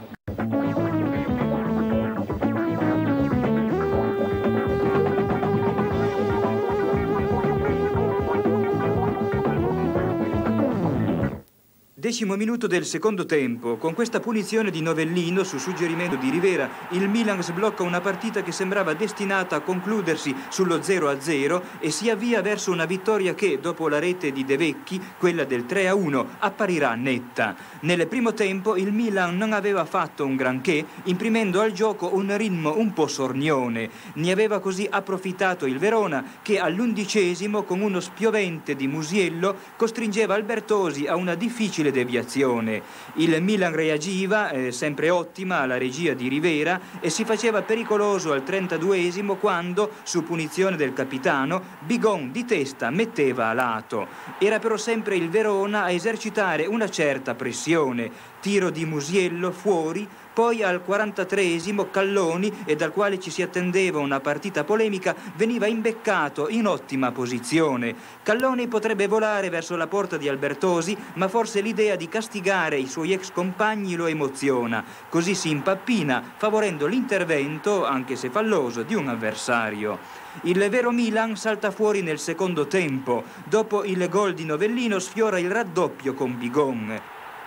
decimo minuto del secondo tempo, con questa punizione di Novellino su suggerimento di Rivera, il Milan sblocca una partita che sembrava destinata a concludersi sullo zero a zero e si avvia verso una vittoria che, dopo la rete di De Vecchi, quella del tre a uno, apparirà netta. Nel primo tempo il Milan non aveva fatto un granché, imprimendo al gioco un ritmo un po' sornione. Ne aveva così approfittato il Verona, che all'undicesimo, con uno spiovente di Musiello, costringeva Albertosi a una difficile deviazione. Il Milan reagiva, eh, sempre ottima la regia di Rivera, e si faceva pericoloso al trentaduesimo quando, su punizione del capitano, Bigon di testa metteva a lato. Era però sempre il Verona a esercitare una certa pressione. Tiro di Musiello fuori, poi al quarantatreesimo Calloni, e dal quale ci si attendeva una partita polemica, veniva imbeccato in ottima posizione. Calloni potrebbe volare verso la porta di Albertosi, ma forse l'idea di castigare i suoi ex compagni lo emoziona. Così si impappina, favorendo l'intervento, anche se falloso, di un avversario. Il vero Milan salta fuori nel secondo tempo. Dopo il gol di Novellino sfiora il raddoppio con Bigon.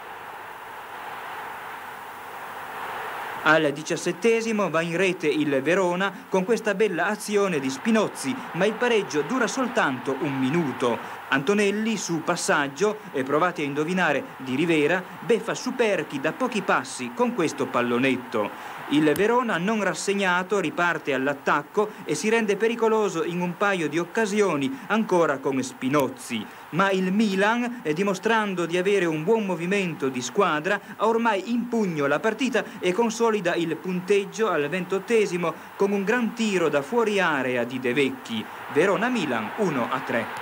Al diciassettesimo va in rete il Verona con questa bella azione di Spinozzi, ma il pareggio dura soltanto un minuto. Antonelli, su passaggio, e provate a indovinare, di Rivera, beffa Superchi da pochi passi con questo pallonetto. Il Verona, non rassegnato, riparte all'attacco e si rende pericoloso in un paio di occasioni, ancora con Spinozzi. Ma il Milan, eh, dimostrando di avere un buon movimento di squadra, ha ormai in pugno la partita e consolida il punteggio al ventottesimo con un gran tiro da fuori area di De Vecchi. Verona-Milan uno a tre.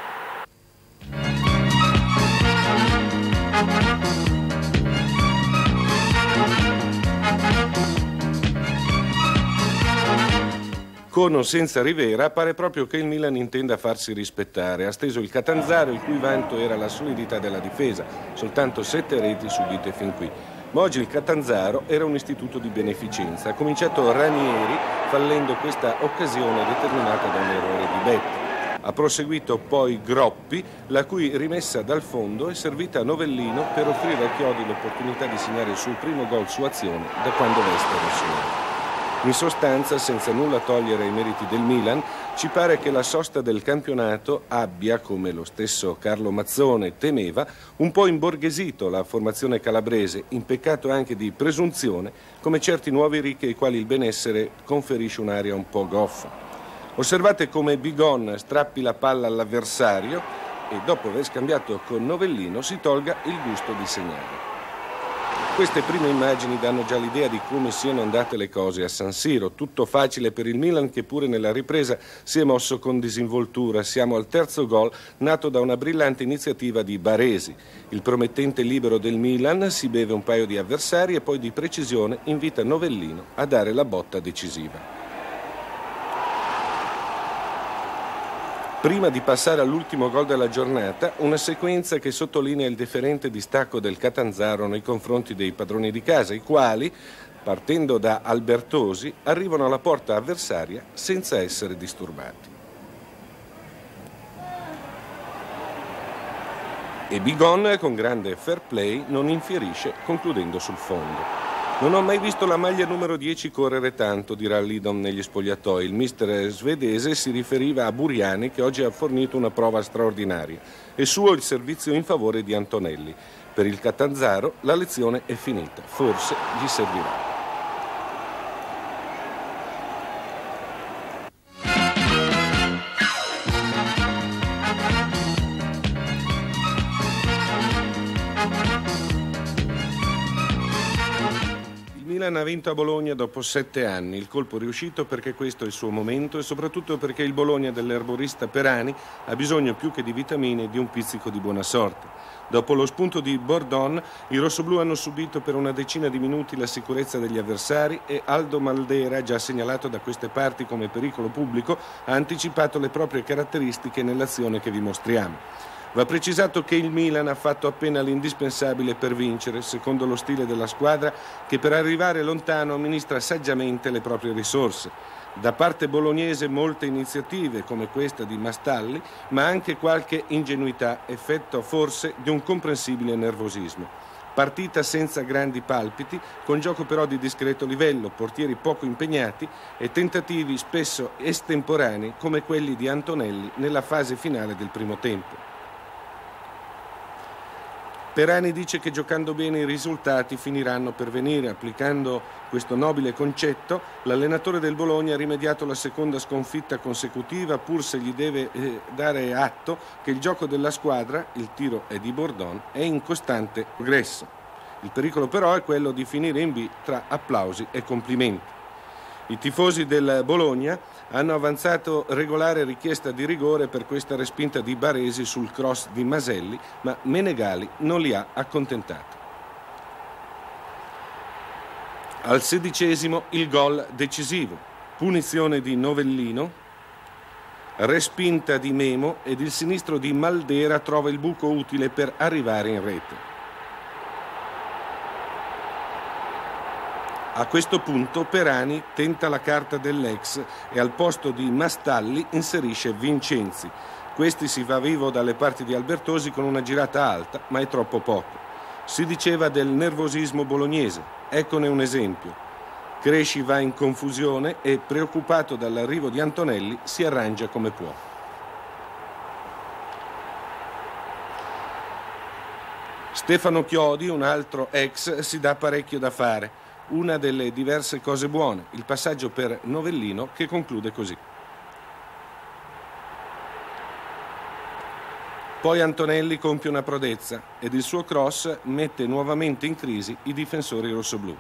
Con o senza Rivera pare proprio che il Milan intenda farsi rispettare. Ha steso il Catanzaro, il cui vanto era la solidità della difesa, soltanto sette reti subite fin qui. Ma oggi il Catanzaro era un istituto di beneficenza. Ha cominciato Ranieri fallendo questa occasione determinata da un errore di Betti. Ha proseguito poi Groppi, la cui rimessa dal fondo è servita a Novellino per offrire a Chiodi l'opportunità di segnare il suo primo gol su azione da quando veste rossonero. In sostanza, senza nulla togliere ai meriti del Milan, ci pare che la sosta del campionato abbia, come lo stesso Carlo Mazzone temeva, un po' imborghesito la formazione calabrese, in peccato anche di presunzione, come certi nuovi ricchi ai quali il benessere conferisce un'aria un po' goffa. Osservate come Bigon strappi la palla all'avversario e dopo aver scambiato con Novellino si tolga il gusto di segnare. Queste prime immagini danno già l'idea di come siano andate le cose a San Siro. Tutto facile per il Milan che pure nella ripresa si è mosso con disinvoltura. Siamo al terzo gol nato da una brillante iniziativa di Baresi. Il promettente libero del Milan si beve un paio di avversari e poi di precisione invita Novellino a dare la botta decisiva. Prima di passare all'ultimo gol della giornata, una sequenza che sottolinea il deferente distacco del Catanzaro nei confronti dei padroni di casa, i quali, partendo da Albertosi, arrivano alla porta avversaria senza essere disturbati. E Bigon, con grande fair play, non infierisce, concludendo sul fondo. Non ho mai visto la maglia numero dieci correre tanto, dirà Lidom negli spogliatoi. Il mister svedese si riferiva a Buriani, che oggi ha fornito una prova straordinaria. È suo il servizio in favore di Antonelli. Per il Catanzaro la lezione è finita, forse gli servirà. Il Milan ha vinto a Bologna dopo sette anni, il colpo è riuscito perché questo è il suo momento e soprattutto perché il Bologna dell'erborista Perani ha bisogno più che di vitamine di un pizzico di buona sorte. Dopo lo spunto di Bordon, i rossoblù hanno subito per una decina di minuti la sicurezza degli avversari e Aldo Maldera, già segnalato da queste parti come pericolo pubblico, ha anticipato le proprie caratteristiche nell'azione che vi mostriamo. Va precisato che il Milan ha fatto appena l'indispensabile per vincere, secondo lo stile della squadra che per arrivare lontano amministra saggiamente le proprie risorse. Da parte bolognese molte iniziative come questa di Mastalli, ma anche qualche ingenuità, effetto forse di un comprensibile nervosismo. Partita senza grandi palpiti, con gioco però di discreto livello, portieri poco impegnati e tentativi spesso estemporanei come quelli di Antonelli nella fase finale del primo tempo. Perani dice che giocando bene i risultati finiranno per venire. Applicando questo nobile concetto, l'allenatore del Bologna ha rimediato la seconda sconfitta consecutiva, pur se gli deve eh, dare atto che il gioco della squadra, il tiro è di Bordon, è in costante progresso. Il pericolo però è quello di finire in B tra applausi e complimenti. I tifosi del Bologna hanno avanzato regolare richiesta di rigore per questa respinta di Baresi sul cross di Maselli, ma Menegali non li ha accontentati. Al sedicesimo il gol decisivo, punizione di Novellino, respinta di Memo ed il sinistro di Maldera trova il buco utile per arrivare in rete. A questo punto Perani tenta la carta dell'ex e al posto di Mastalli inserisce Vincenzi. Questi si va vivo dalle parti di Albertosi con una girata alta, ma è troppo poco. Si diceva del nervosismo bolognese. Eccone un esempio. Cresci va in confusione e, preoccupato dall'arrivo di Antonelli, si arrangia come può. Stefano Chiodi, un altro ex, si dà parecchio da fare. Una delle diverse cose buone, il passaggio per Novellino che conclude così. Poi Antonelli compie una prodezza ed il suo cross mette nuovamente in crisi i difensori rossoblù.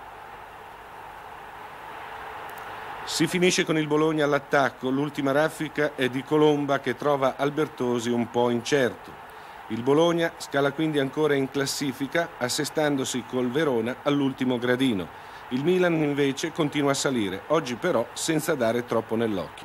Si finisce con il Bologna all'attacco, l'ultima raffica è di Colomba che trova Albertosi un po' incerto. Il Bologna scala quindi ancora in classifica, assestandosi col Verona all'ultimo gradino. Il Milan invece continua a salire, oggi però senza dare troppo nell'occhio.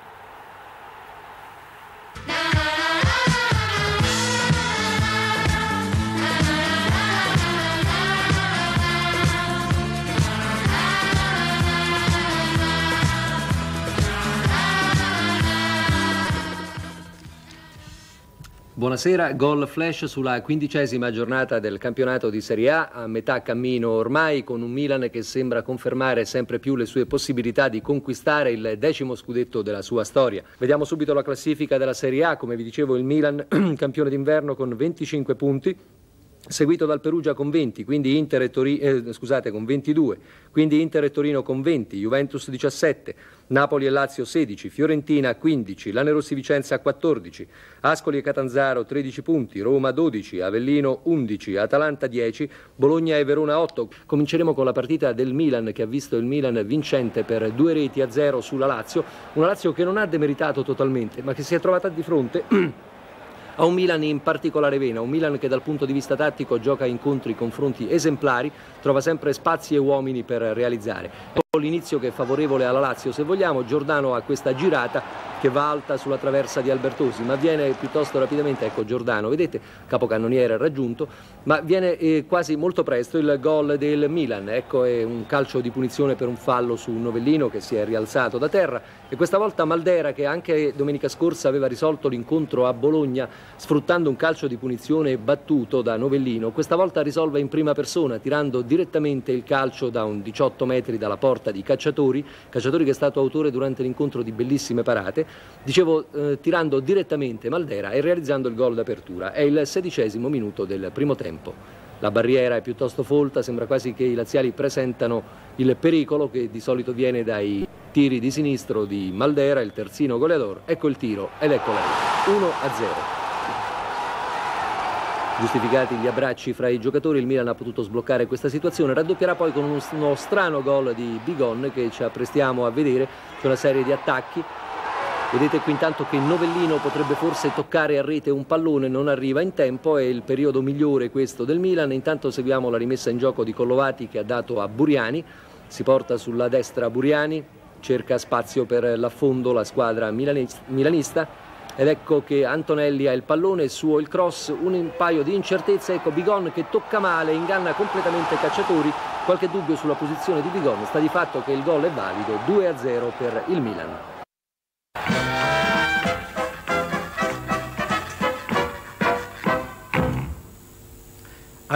Buonasera, gol flash sulla quindicesima giornata del campionato di Serie A, a metà cammino ormai, con un Milan che sembra confermare sempre più le sue possibilità di conquistare il decimo scudetto della sua storia. Vediamo subito la classifica della Serie A. Come vi dicevo, il Milan campione d'inverno con venticinque punti, seguito dal Perugia con venti, quindi Inter e Torino, eh, scusate, con ventidue, quindi Inter e Torino con venti, Juventus diciassette, Napoli e Lazio sedici, Fiorentina quindici, Lanerossi Vicenza quattordici, Ascoli e Catanzaro tredici punti, Roma dodici, Avellino undici, Atalanta dieci, Bologna e Verona otto. Cominceremo con la partita del Milan, che ha visto il Milan vincente per due reti a zero sulla Lazio, una Lazio che non ha demeritato totalmente, ma che si è trovata di fronte a un Milan in particolare vena, un Milan che dal punto di vista tattico gioca incontri, confronti esemplari, trova sempre spazi e uomini per realizzare. L'inizio che è favorevole alla Lazio, se vogliamo. Giordano ha questa girata che va alta sulla traversa di Albertosi, ma viene piuttosto rapidamente, ecco Giordano, vedete, capocannoniere raggiunto, ma viene eh, quasi molto presto il gol del Milan. Ecco, è un calcio di punizione per un fallo su Novellino che si è rialzato da terra, e questa volta Maldera, che anche domenica scorsa aveva risolto l'incontro a Bologna sfruttando un calcio di punizione battuto da Novellino, questa volta risolve in prima persona tirando direttamente il calcio da un diciotto metri dalla porta di Cacciatori, Cacciatori che è stato autore durante l'incontro di bellissime parate, dicevo eh, tirando direttamente Maldera e realizzando il gol d'apertura. È il sedicesimo minuto del primo tempo. La barriera è piuttosto folta, sembra quasi che i laziali presentano il pericolo che di solito viene dai tiri di sinistro di Maldera, il terzino goleador. Ecco il tiro ed ecco la rete, uno a zero. Giustificati gli abbracci fra i giocatori, il Milan ha potuto sbloccare questa situazione, raddoppierà poi con uno, uno strano gol di Bigon che ci apprestiamo a vedere. C'è una serie di attacchi, vedete qui intanto che Novellino potrebbe forse toccare a rete un pallone, non arriva in tempo, è il periodo migliore questo del Milan. Intanto seguiamo la rimessa in gioco di Collovati che ha dato a Buriani, si porta sulla destra Buriani, cerca spazio per l'affondo la squadra milanista. Ed ecco che Antonelli ha il pallone, suo il cross, un paio di incertezze, ecco Bigon che tocca male, inganna completamente Cacciatori, qualche dubbio sulla posizione di Bigon, sta di fatto che il gol è valido, due a zero per il Milan.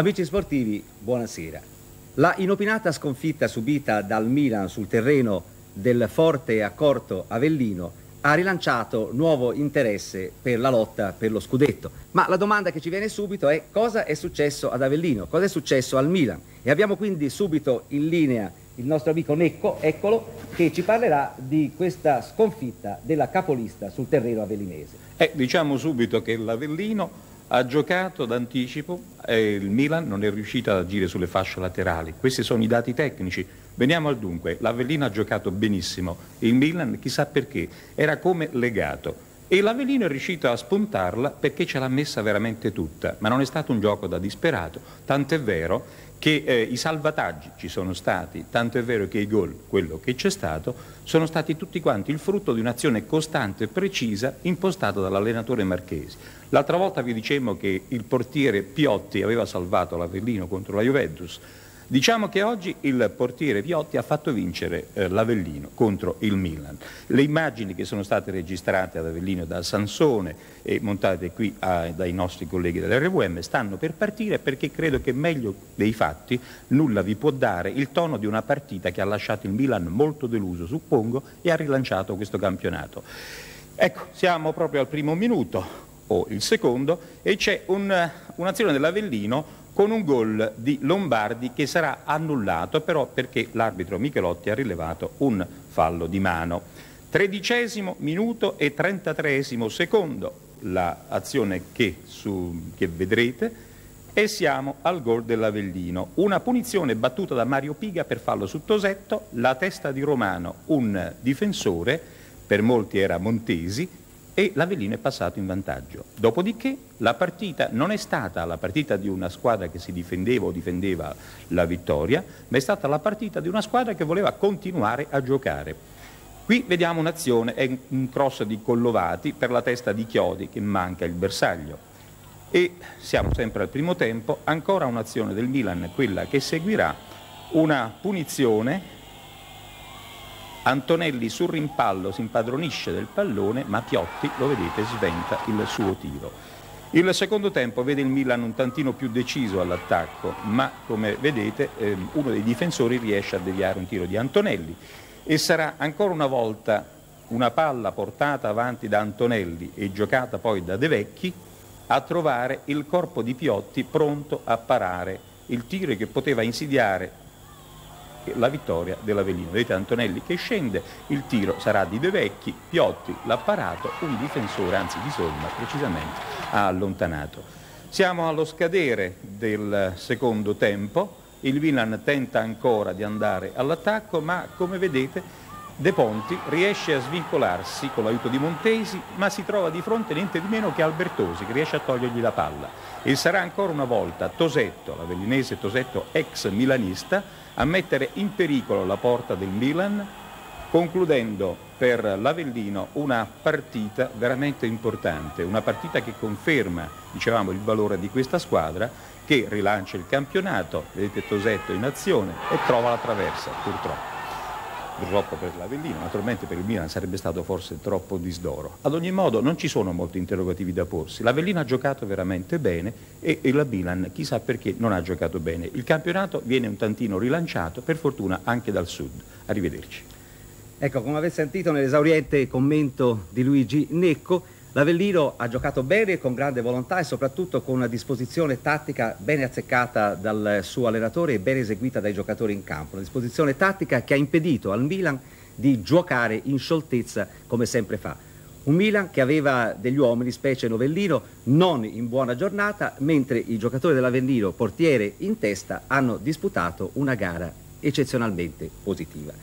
Amici sportivi, buonasera. La inopinata sconfitta subita dal Milan sul terreno del forte e accorto Avellino ha rilanciato nuovo interesse per la lotta per lo scudetto. Ma la domanda che ci viene subito è: cosa è successo ad Avellino? Cosa è successo al Milan? E abbiamo quindi subito in linea il nostro amico Necco, eccolo, che ci parlerà di questa sconfitta della capolista sul terreno avellinese. Eh, diciamo subito che l'Avellino ha giocato d'anticipo e il Milan non è riuscito ad agire sulle fasce laterali. Questi sono i dati tecnici. Veniamo al dunque. L'Avellino ha giocato benissimo, il Milan chissà perché, era come legato. E l'Avellino è riuscito a spuntarla perché ce l'ha messa veramente tutta, ma non è stato un gioco da disperato, tant'è vero che eh, i salvataggi ci sono stati, tanto è vero che i gol, quello che c'è stato, sono stati tutti quanti il frutto di un'azione costante e precisa impostata dall'allenatore Marchesi. L'altra volta vi dicemmo che il portiere Piotti aveva salvato l'Avellino contro la Juventus. Diciamo che oggi il portiere Piotti ha fatto vincere eh, l'Avellino contro il Milan. Le immagini che sono state registrate ad Avellino da Sansone e montate qui a, dai nostri colleghi dell'R V M stanno per partire, perché credo che meglio dei fatti nulla vi può dare il tono di una partita che ha lasciato il Milan molto deluso, suppongo, e ha rilanciato questo campionato. Ecco, siamo proprio al primo minuto, o il secondo, e c'è un, un'azione dell'Avellino con un gol di Lombardi che sarà annullato però perché l'arbitro Michelotti ha rilevato un fallo di mano. Tredicesimo minuto e trentatreesimo secondo l'azione che, su, che vedrete, e siamo al gol dell'Avellino. Una punizione battuta da Mario Piga per fallo su Tosetto, la testa di Romano, un difensore, per molti era Montesi, e l'Avellino è passato in vantaggio. Dopodiché la partita non è stata la partita di una squadra che si difendeva o difendeva la vittoria, ma è stata la partita di una squadra che voleva continuare a giocare. Qui vediamo un'azione, è un cross di Collovati per la testa di Chiodi che manca il bersaglio. E siamo sempre al primo tempo, ancora un'azione del Milan, quella che seguirà, una punizione. Antonelli sul rimpallo si impadronisce del pallone, ma Piotti, lo vedete, sventa il suo tiro. Il secondo tempo vede il Milan un tantino più deciso all'attacco, ma come vedete eh, uno dei difensori riesce a deviare un tiro di Antonelli e sarà ancora una volta una palla portata avanti da Antonelli e giocata poi da De Vecchi a trovare il corpo di Piotti pronto a parare il tiro che poteva insidiare la vittoria dell'Avellino. Vedete Antonelli che scende, il tiro sarà di De Vecchi, Piotti l'ha parato, un difensore, anzi di Somma precisamente, ha allontanato. Siamo allo scadere del secondo tempo, il Milan tenta ancora di andare all'attacco, ma come vedete De Ponti riesce a svincolarsi con l'aiuto di Montesi, ma si trova di fronte niente di meno che Albertosi che riesce a togliergli la palla. E sarà ancora una volta Tosetto, l'avellinese Tosetto ex milanista, a mettere in pericolo la porta del Milan, concludendo per l'Avellino una partita veramente importante, una partita che conferma, dicevamo, il valore di questa squadra, che rilancia il campionato. Vedete Tosetto in azione e trova la traversa, purtroppo. Purtroppo per l'Avellino, naturalmente per il Milan sarebbe stato forse troppo disdoro. Ad ogni modo non ci sono molti interrogativi da porsi. L'Avellino ha giocato veramente bene e il Milan chissà perché non ha giocato bene. Il campionato viene un tantino rilanciato, per fortuna anche dal sud. Arrivederci. Ecco, come avete sentito nell'esauriente commento di Luigi Necco, l'Avellino ha giocato bene, con grande volontà e soprattutto con una disposizione tattica ben azzeccata dal suo allenatore e ben eseguita dai giocatori in campo. Una disposizione tattica che ha impedito al Milan di giocare in scioltezza come sempre fa. Un Milan che aveva degli uomini, specie Novellino, non in buona giornata, mentre i giocatori dell'Avellino, portiere in testa, hanno disputato una gara eccezionalmente positiva.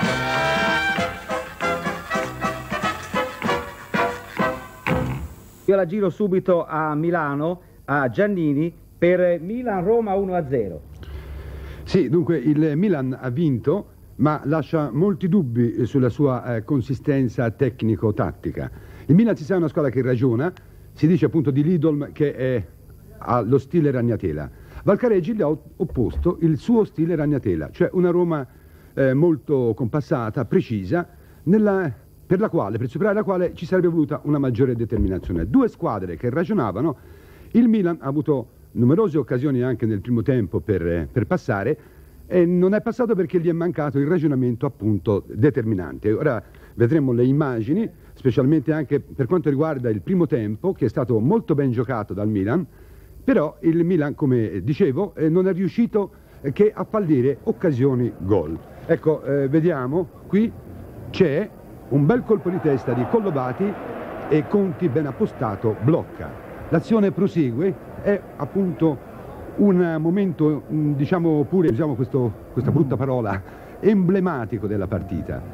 Io la giro subito a Milano, a Giannini, per Milan-Roma uno a zero. Sì, dunque il Milan ha vinto, ma lascia molti dubbi sulla sua eh, consistenza tecnico-tattica. Il Milan si sa è una squadra che ragiona, si dice appunto di Lidl che è, ha lo stile Ragnatela. Valcareggi gli ha opposto il suo stile Ragnatela, cioè una Roma eh, molto compassata, precisa, nella... per la quale, per superare la quale ci sarebbe voluta una maggiore determinazione. Due squadre che ragionavano, il Milan ha avuto numerose occasioni anche nel primo tempo per, per passare, e non è passato perché gli è mancato il ragionamento appunto determinante. Ora vedremo le immagini, specialmente anche per quanto riguarda il primo tempo, che è stato molto ben giocato dal Milan, però il Milan, come dicevo, eh, non è riuscito eh, che a fallire occasioni gol. Ecco, eh, vediamo, qui c'è un bel colpo di testa di Collobati e Conti ben appostato blocca. L'azione prosegue, è appunto un momento, diciamo pure, usiamo questo, questa brutta parola, emblematico della partita.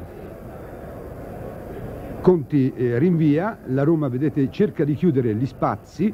Conti eh, rinvia, la Roma, vedete, cerca di chiudere gli spazi,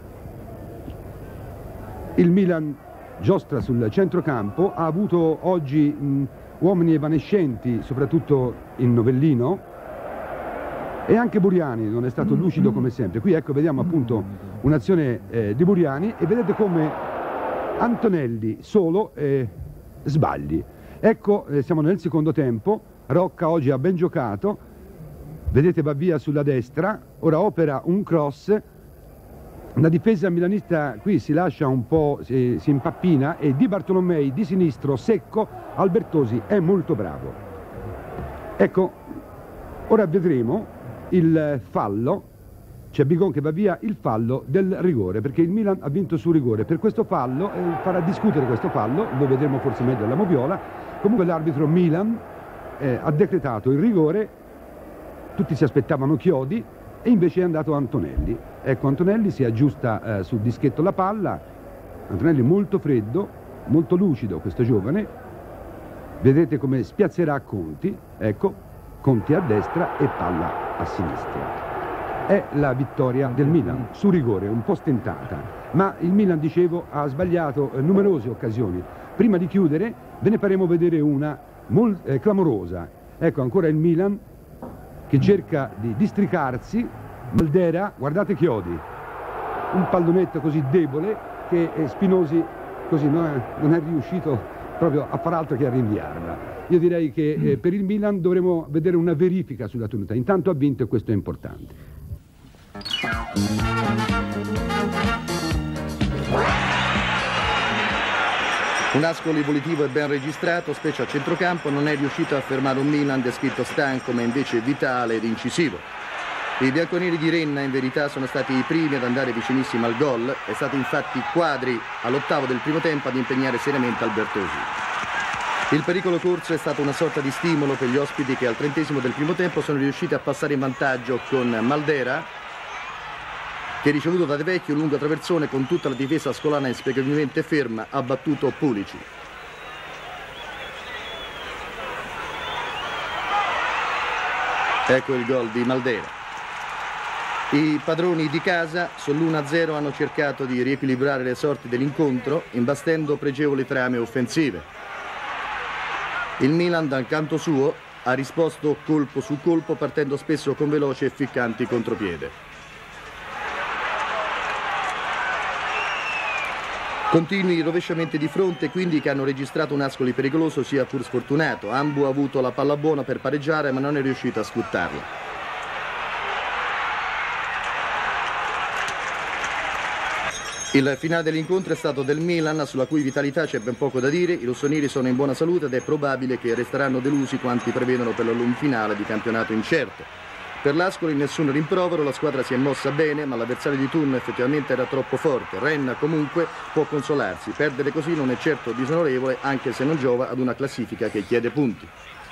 il Milan giostra sul centrocampo, ha avuto oggi mh, uomini evanescenti, soprattutto in Novellino, e anche Buriani non è stato lucido come sempre. Qui ecco, vediamo appunto un'azione eh, di Buriani e vedete come Antonelli solo eh, sbagli. Ecco, eh, siamo nel secondo tempo, Rocca oggi ha ben giocato, vedete va via sulla destra, ora opera un cross, la difesa milanista qui si lascia un po', si, si impappina, e Di Bartolomei di sinistro secco, Albertosi è molto bravo. Ecco, ora vedremo il fallo, c'è Bigon che va via, il fallo del rigore, perché il Milan ha vinto su rigore. Per questo fallo, eh, farà discutere questo fallo, lo vedremo forse meglio alla moviola. Comunque l'arbitro Milan eh, ha decretato il rigore, tutti si aspettavano Chiodi e invece è andato Antonelli. Ecco, Antonelli si aggiusta eh, sul dischetto la palla, Antonelli molto freddo, molto lucido questo giovane, vedete come spiazzerà Conti, ecco, Conti a destra e palla a sinistra. È la vittoria del Milan, su rigore, un po' stentata, ma il Milan, dicevo, ha sbagliato eh, numerose occasioni. Prima di chiudere ve ne faremo vedere una molto eh, clamorosa. Ecco ancora il Milan che cerca di districarsi, Maldera, guardate Chiodi, un pallonetto così debole che eh, Spinosi così non è, non è riuscito proprio a far altro che a rinviarla. Io direi che eh, per il Milan dovremo vedere una verifica sulla tenuta. Intanto ha vinto e questo è importante. Un Ascoli volitivo e ben registrato, specie a centrocampo, non è riuscito a fermare un Milan descritto stanco ma invece vitale ed incisivo. I bianconeri di Renna in verità sono stati i primi ad andare vicinissimi al gol, è stato infatti Quadri all'ottavo del primo tempo ad impegnare seriamente Albertosi. Il pericolo corso è stato una sorta di stimolo per gli ospiti che al trentesimo del primo tempo sono riusciti a passare in vantaggio con Maldera, che ricevuto da De Vecchio lungo traversone con tutta la difesa ascolana inspiegabilmente ferma ha battuto Pulici. Ecco il gol di Maldera. I padroni di casa sull'uno a zero hanno cercato di riequilibrare le sorti dell'incontro imbastendo pregevoli trame offensive. Il Milan dal canto suo ha risposto colpo su colpo partendo spesso con veloci e ficcanti contropiede. Continui rovesciamenti di fronte quindi che hanno registrato un Ascoli pericoloso sia pur sfortunato. Ambu ha avuto la palla buona per pareggiare ma non è riuscito a sfruttarla. Il finale dell'incontro è stato del Milan, sulla cui vitalità c'è ben poco da dire. I rossoneri sono in buona salute ed è probabile che resteranno delusi quanti prevedono per la lunga finale di campionato incerto. Per l'Ascoli nessun rimprovero, la squadra si è mossa bene, ma l'avversario di turno effettivamente era troppo forte. Renna comunque può consolarsi, perdere così non è certo disonorevole, anche se non giova ad una classifica che chiede punti.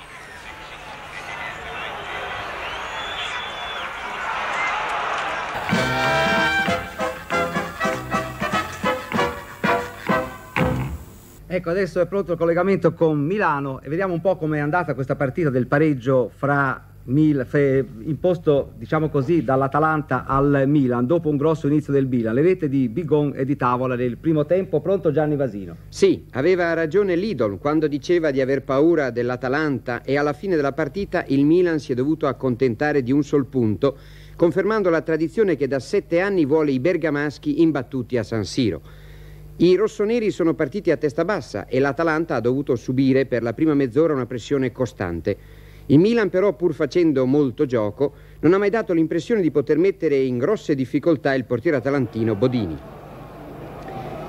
Ecco, adesso è pronto il collegamento con Milano e vediamo un po' come è andata questa partita del pareggio fra Mil, fe, imposto, diciamo così, dall'Atalanta al Milan dopo un grosso inizio del Milan. Le rete di Bigon e di Tavola nel primo tempo. Pronto Gianni Vasino? Sì, aveva ragione Lidl quando diceva di aver paura dell'Atalanta e alla fine della partita il Milan si è dovuto accontentare di un sol punto, confermando la tradizione che da sette anni vuole i bergamaschi imbattuti a San Siro. I rossoneri sono partiti a testa bassa e l'Atalanta ha dovuto subire per la prima mezz'ora una pressione costante. Il Milan però, pur facendo molto gioco, non ha mai dato l'impressione di poter mettere in grosse difficoltà il portiere atalantino Bodini.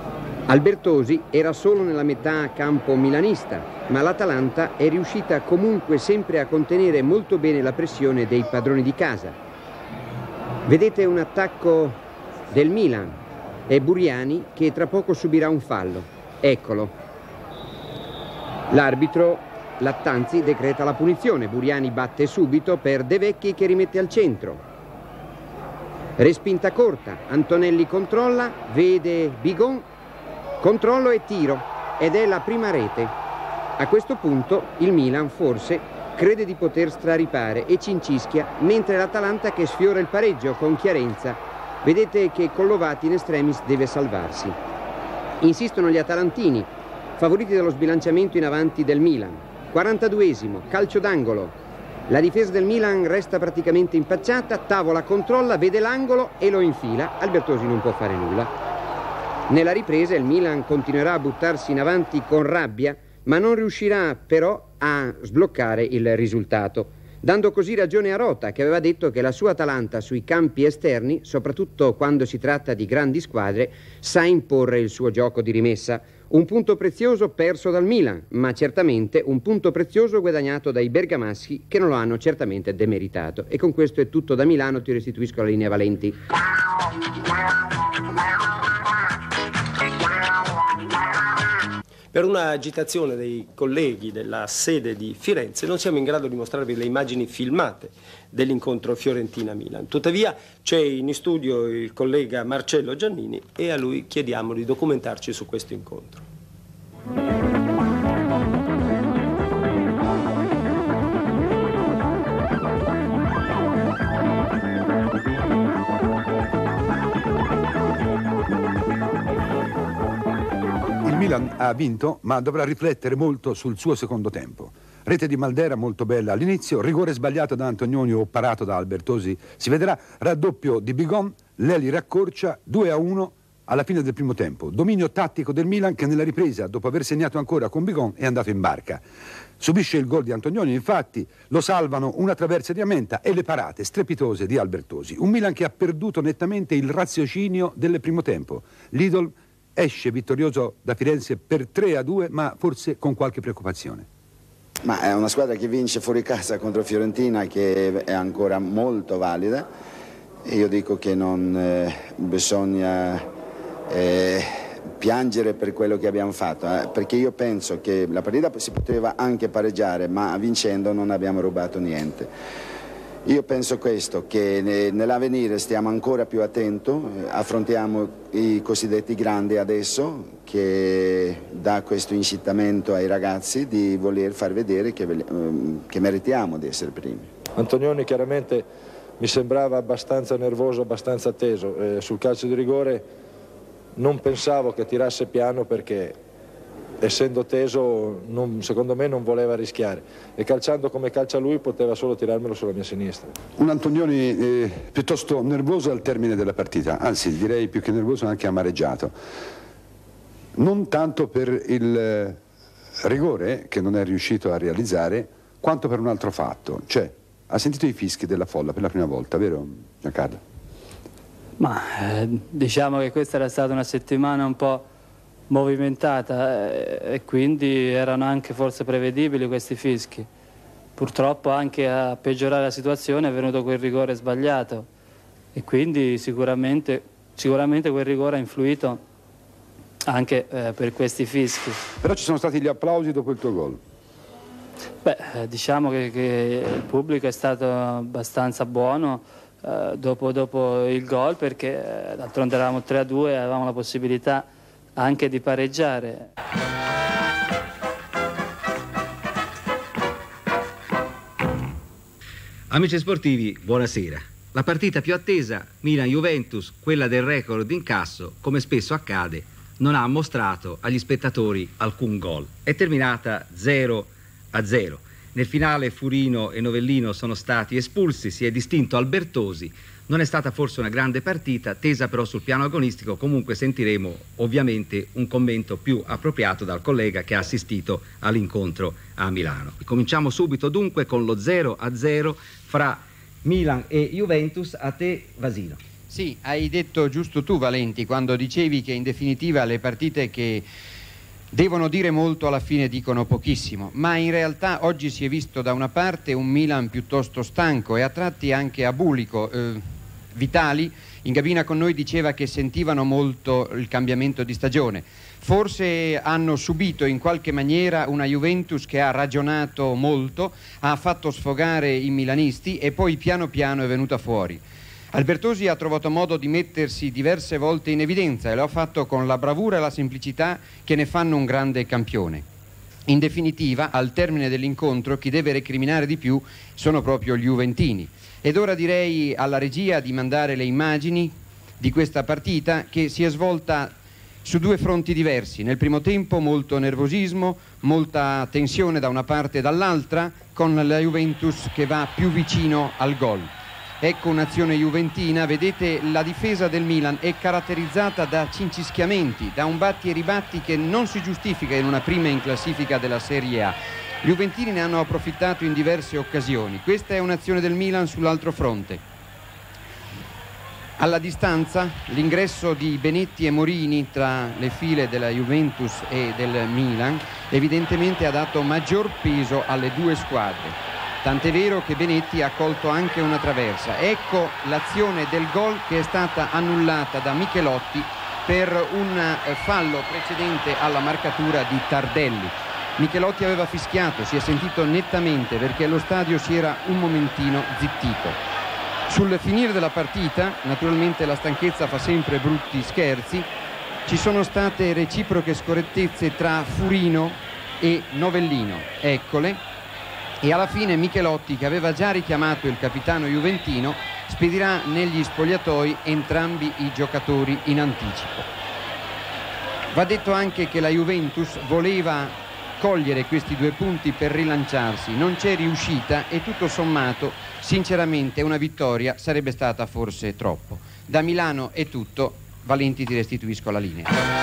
Albertosi era solo nella metà campo milanista, ma l'Atalanta è riuscita comunque sempre a contenere molto bene la pressione dei padroni di casa. Vedete un attacco del Milan, è Buriani che tra poco subirà un fallo. Eccolo. L'arbitro Lattanzi decreta la punizione, Buriani batte subito per De Vecchi che rimette al centro. Respinta corta, Antonelli controlla, vede Bigon, controllo e tiro, ed è la prima rete. A questo punto il Milan forse crede di poter straripare e cincischia, mentre l'Atalanta che sfiora il pareggio con chiarenza. Vedete che Collovati in extremis deve salvarsi. Insistono gli atalantini, favoriti dallo sbilanciamento in avanti del Milan. quarantaduesimo, calcio d'angolo. La difesa del Milan resta praticamente impacciata, Tavola controlla, vede l'angolo e lo infila. Albertosi non può fare nulla. Nella ripresa il Milan continuerà a buttarsi in avanti con rabbia, ma non riuscirà però a sbloccare il risultato, dando così ragione a Rota, che aveva detto che la sua Atalanta sui campi esterni, soprattutto quando si tratta di grandi squadre, sa imporre il suo gioco di rimessa. Un punto prezioso perso dal Milan, ma certamente un punto prezioso guadagnato dai bergamaschi, che non lo hanno certamente demeritato. E con questo è tutto da Milano, ti restituisco la linea Valenti. Per una agitazione dei colleghi della sede di Firenze non siamo in grado di mostrarvi le immagini filmate dell'incontro Fiorentina-Milan. Tuttavia c'è in studio il collega Marcello Giannini e a lui chiediamo di documentarci su questo incontro. Il Milan ha vinto, ma dovrà riflettere molto sul suo secondo tempo. Rete di Maldera molto bella all'inizio, rigore sbagliato da Antonioni o parato da Albertosi. Si vedrà raddoppio di Bigon, Leli raccorcia due a uno alla fine del primo tempo. Dominio tattico del Milan che nella ripresa, dopo aver segnato ancora con Bigon, è andato in barca. Subisce il gol di Antonioni, infatti lo salvano una traversa di Amenta e le parate strepitose di Albertosi. Un Milan che ha perduto nettamente il raziocinio del primo tempo. Lidl esce vittorioso da Firenze per tre a due, ma forse con qualche preoccupazione. Ma è una squadra che vince fuori casa contro Fiorentina, che è ancora molto valida, e io dico che non eh, bisogna eh, piangere per quello che abbiamo fatto, eh, perché io penso che la partita si poteva anche pareggiare, ma vincendo non abbiamo rubato niente. Io penso questo, che nell'avvenire stiamo ancora più attenti, affrontiamo i cosiddetti grandi adesso, che dà questo incitamento ai ragazzi di voler far vedere che, che meritiamo di essere primi. Antonioni chiaramente mi sembrava abbastanza nervoso, abbastanza teso. Eh, sul calcio di rigore non pensavo che tirasse piano perché, essendo teso, non, secondo me non voleva rischiare, e calciando come calcia lui poteva solo tirarmelo sulla mia sinistra. Un Antonioni eh, piuttosto nervoso al termine della partita, anzi direi più che nervoso anche amareggiato, non tanto per il eh, rigore che non è riuscito a realizzare, quanto per un altro fatto, cioè ha sentito i fischi della folla per la prima volta, vero Giancarlo? Ma eh, diciamo che questa era stata una settimana un po' movimentata eh, e quindi erano anche forse prevedibili questi fischi. Purtroppo anche a peggiorare la situazione è venuto quel rigore sbagliato e quindi sicuramente, sicuramente quel rigore ha influito anche eh, per questi fischi. Però ci sono stati gli applausi dopo il tuo gol. Beh, eh, diciamo che, che il pubblico è stato abbastanza buono eh, dopo, dopo il gol, perché eh, d'altronde eravamo tre a due e avevamo la possibilità anche di pareggiare. Amici sportivi, buonasera. La partita più attesa, Milan-Juventus, quella del record d'incasso, come spesso accade, non ha mostrato agli spettatori alcun gol. È terminata zero a zero. Nel finale Furino e Novellino sono stati espulsi, si è distinto Albertosi. Non è stata forse una grande partita, tesa però sul piano agonistico. Comunque sentiremo ovviamente un commento più appropriato dal collega che ha assistito all'incontro a Milano. Cominciamo subito dunque con lo zero a zero fra Milan e Juventus. A te Vasino. Sì, hai detto giusto tu, Valenti, quando dicevi che in definitiva le partite che devono dire molto alla fine dicono pochissimo, ma in realtà oggi si è visto da una parte un Milan piuttosto stanco e a tratti anche abulico. Eh, Vitali in cabina con noi diceva che sentivano molto il cambiamento di stagione. Forse hanno subito in qualche maniera una Juventus che ha ragionato molto, ha fatto sfogare i milanisti e poi piano piano è venuta fuori. Albertosi ha trovato modo di mettersi diverse volte in evidenza e lo ha fatto con la bravura e la semplicità che ne fanno un grande campione. In definitiva, al termine dell'incontro, chi deve recriminare di più sono proprio gli juventini. Ed ora direi alla regia di mandare le immagini di questa partita che si è svolta su due fronti diversi. Nel primo tempo molto nervosismo, molta tensione da una parte e dall'altra, con la Juventus che va più vicino al gol. Ecco un'azione juventina, vedete la difesa del Milan è caratterizzata da cincischiamenti, da un batti e ribatti che non si giustifica in una prima in classifica della Serie A. Gli juventini ne hanno approfittato in diverse occasioni. Questa è un'azione del Milan sull'altro fronte. Alla distanza l'ingresso di Benetti e Morini tra le file della Juventus e del Milan evidentemente ha dato maggior peso alle due squadre. Tant'è vero che Benetti ha colto anche una traversa. Ecco l'azione del gol che è stata annullata da Michelotti per un fallo precedente alla marcatura di Tardelli. Michelotti aveva fischiato, si è sentito nettamente perché lo stadio si era un momentino zittito. Sul finire della partita, naturalmente la stanchezza fa sempre brutti scherzi, ci sono state reciproche scorrettezze tra Furino e Novellino. Eccole. E alla fine Michelotti, che aveva già richiamato il capitano juventino, spedirà negli spogliatoi entrambi i giocatori in anticipo. Va detto anche che la Juventus voleva cogliere questi due punti per rilanciarsi, non c'è riuscita e tutto sommato, sinceramente, una vittoria sarebbe stata forse troppo. Da Milano è tutto, Valenti ti restituisco la linea.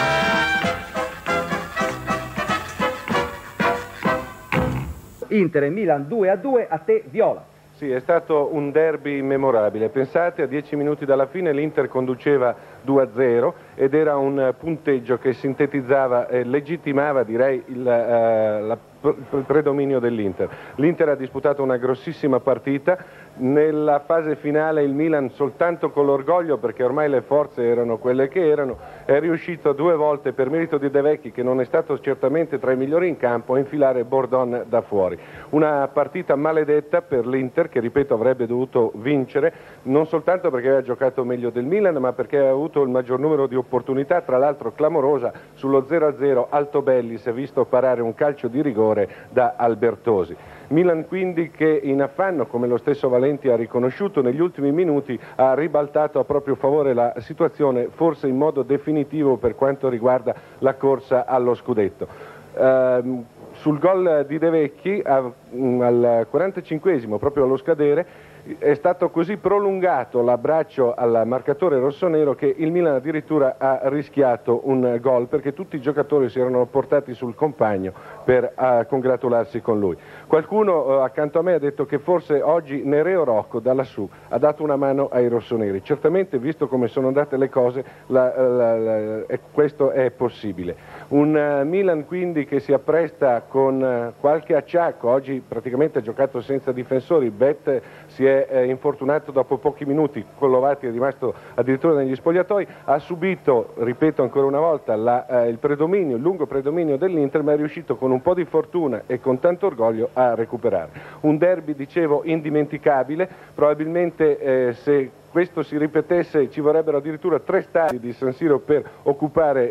Inter e Milan due a due, a te Viola. Sì, è stato un derby memorabile. Pensate, a dieci minuti dalla fine l'Inter conduceva due a zero ed era un punteggio che sintetizzava e legittimava, direi, il, eh, la, il predominio dell'Inter. L'Inter ha disputato una grossissima partita. Nella fase finale il Milan, soltanto con l'orgoglio, perché ormai le forze erano quelle che erano, è riuscito due volte, per merito di De Vecchi, che non è stato certamente tra i migliori in campo, a infilare Bordon da fuori. Una partita maledetta per l'Inter, che ripeto avrebbe dovuto vincere, non soltanto perché aveva giocato meglio del Milan, ma perché aveva avuto il maggior numero di opportunità, tra l'altro clamorosa. Sullo zero a zero Altobelli si è visto parare un calcio di rigore da Albertosi. Milan quindi che in affanno, come lo stesso Valenti ha riconosciuto, negli ultimi minuti ha ribaltato a proprio favore la situazione, forse in modo definitivo per quanto riguarda la corsa allo scudetto. Ehm, sul gol di De Vecchi a, al quarantacinquesimo, proprio allo scadere, è stato così prolungato l'abbraccio al marcatore rossonero che il Milan addirittura ha rischiato un gol, perché tutti i giocatori si erano portati sul compagno per uh, congratularsi con lui. Qualcuno uh, accanto a me ha detto che forse oggi Nereo Rocco da lassù ha dato una mano ai rossoneri. Certamente, visto come sono andate le cose, la, la, la, eh, questo è possibile. Un uh, Milan quindi che si appresta con uh, qualche acciacco. Oggi praticamente ha giocato senza difensori. Bet si è eh, infortunato dopo pochi minuti, Collovati è rimasto addirittura negli spogliatoi, ha subito, ripeto ancora una volta, la, eh, il predominio, il lungo predominio dell'Inter, ma è riuscito con un po' di fortuna e con tanto orgoglio a recuperare. Un derby, dicevo, indimenticabile, probabilmente eh, se questo si ripetesse ci vorrebbero addirittura tre stadi di San Siro per occupare,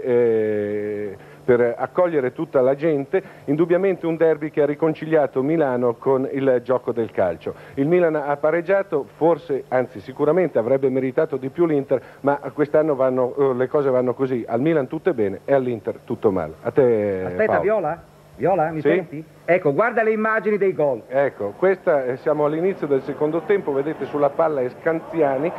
eh, per accogliere tutta la gente. Indubbiamente un derby che ha riconciliato Milano con il gioco del calcio. Il Milan ha pareggiato, forse, anzi sicuramente avrebbe meritato di più l'Inter, ma quest'anno vanno, uh, le cose vanno così, al Milan tutto è bene e all'Inter tutto male. A te, Aspetta, Paolo. Viola? Viola, mi sì? senti? Ecco, guarda le immagini dei gol. Ecco, questa, eh, siamo all'inizio del secondo tempo, vedete sulla palla è Scanziani,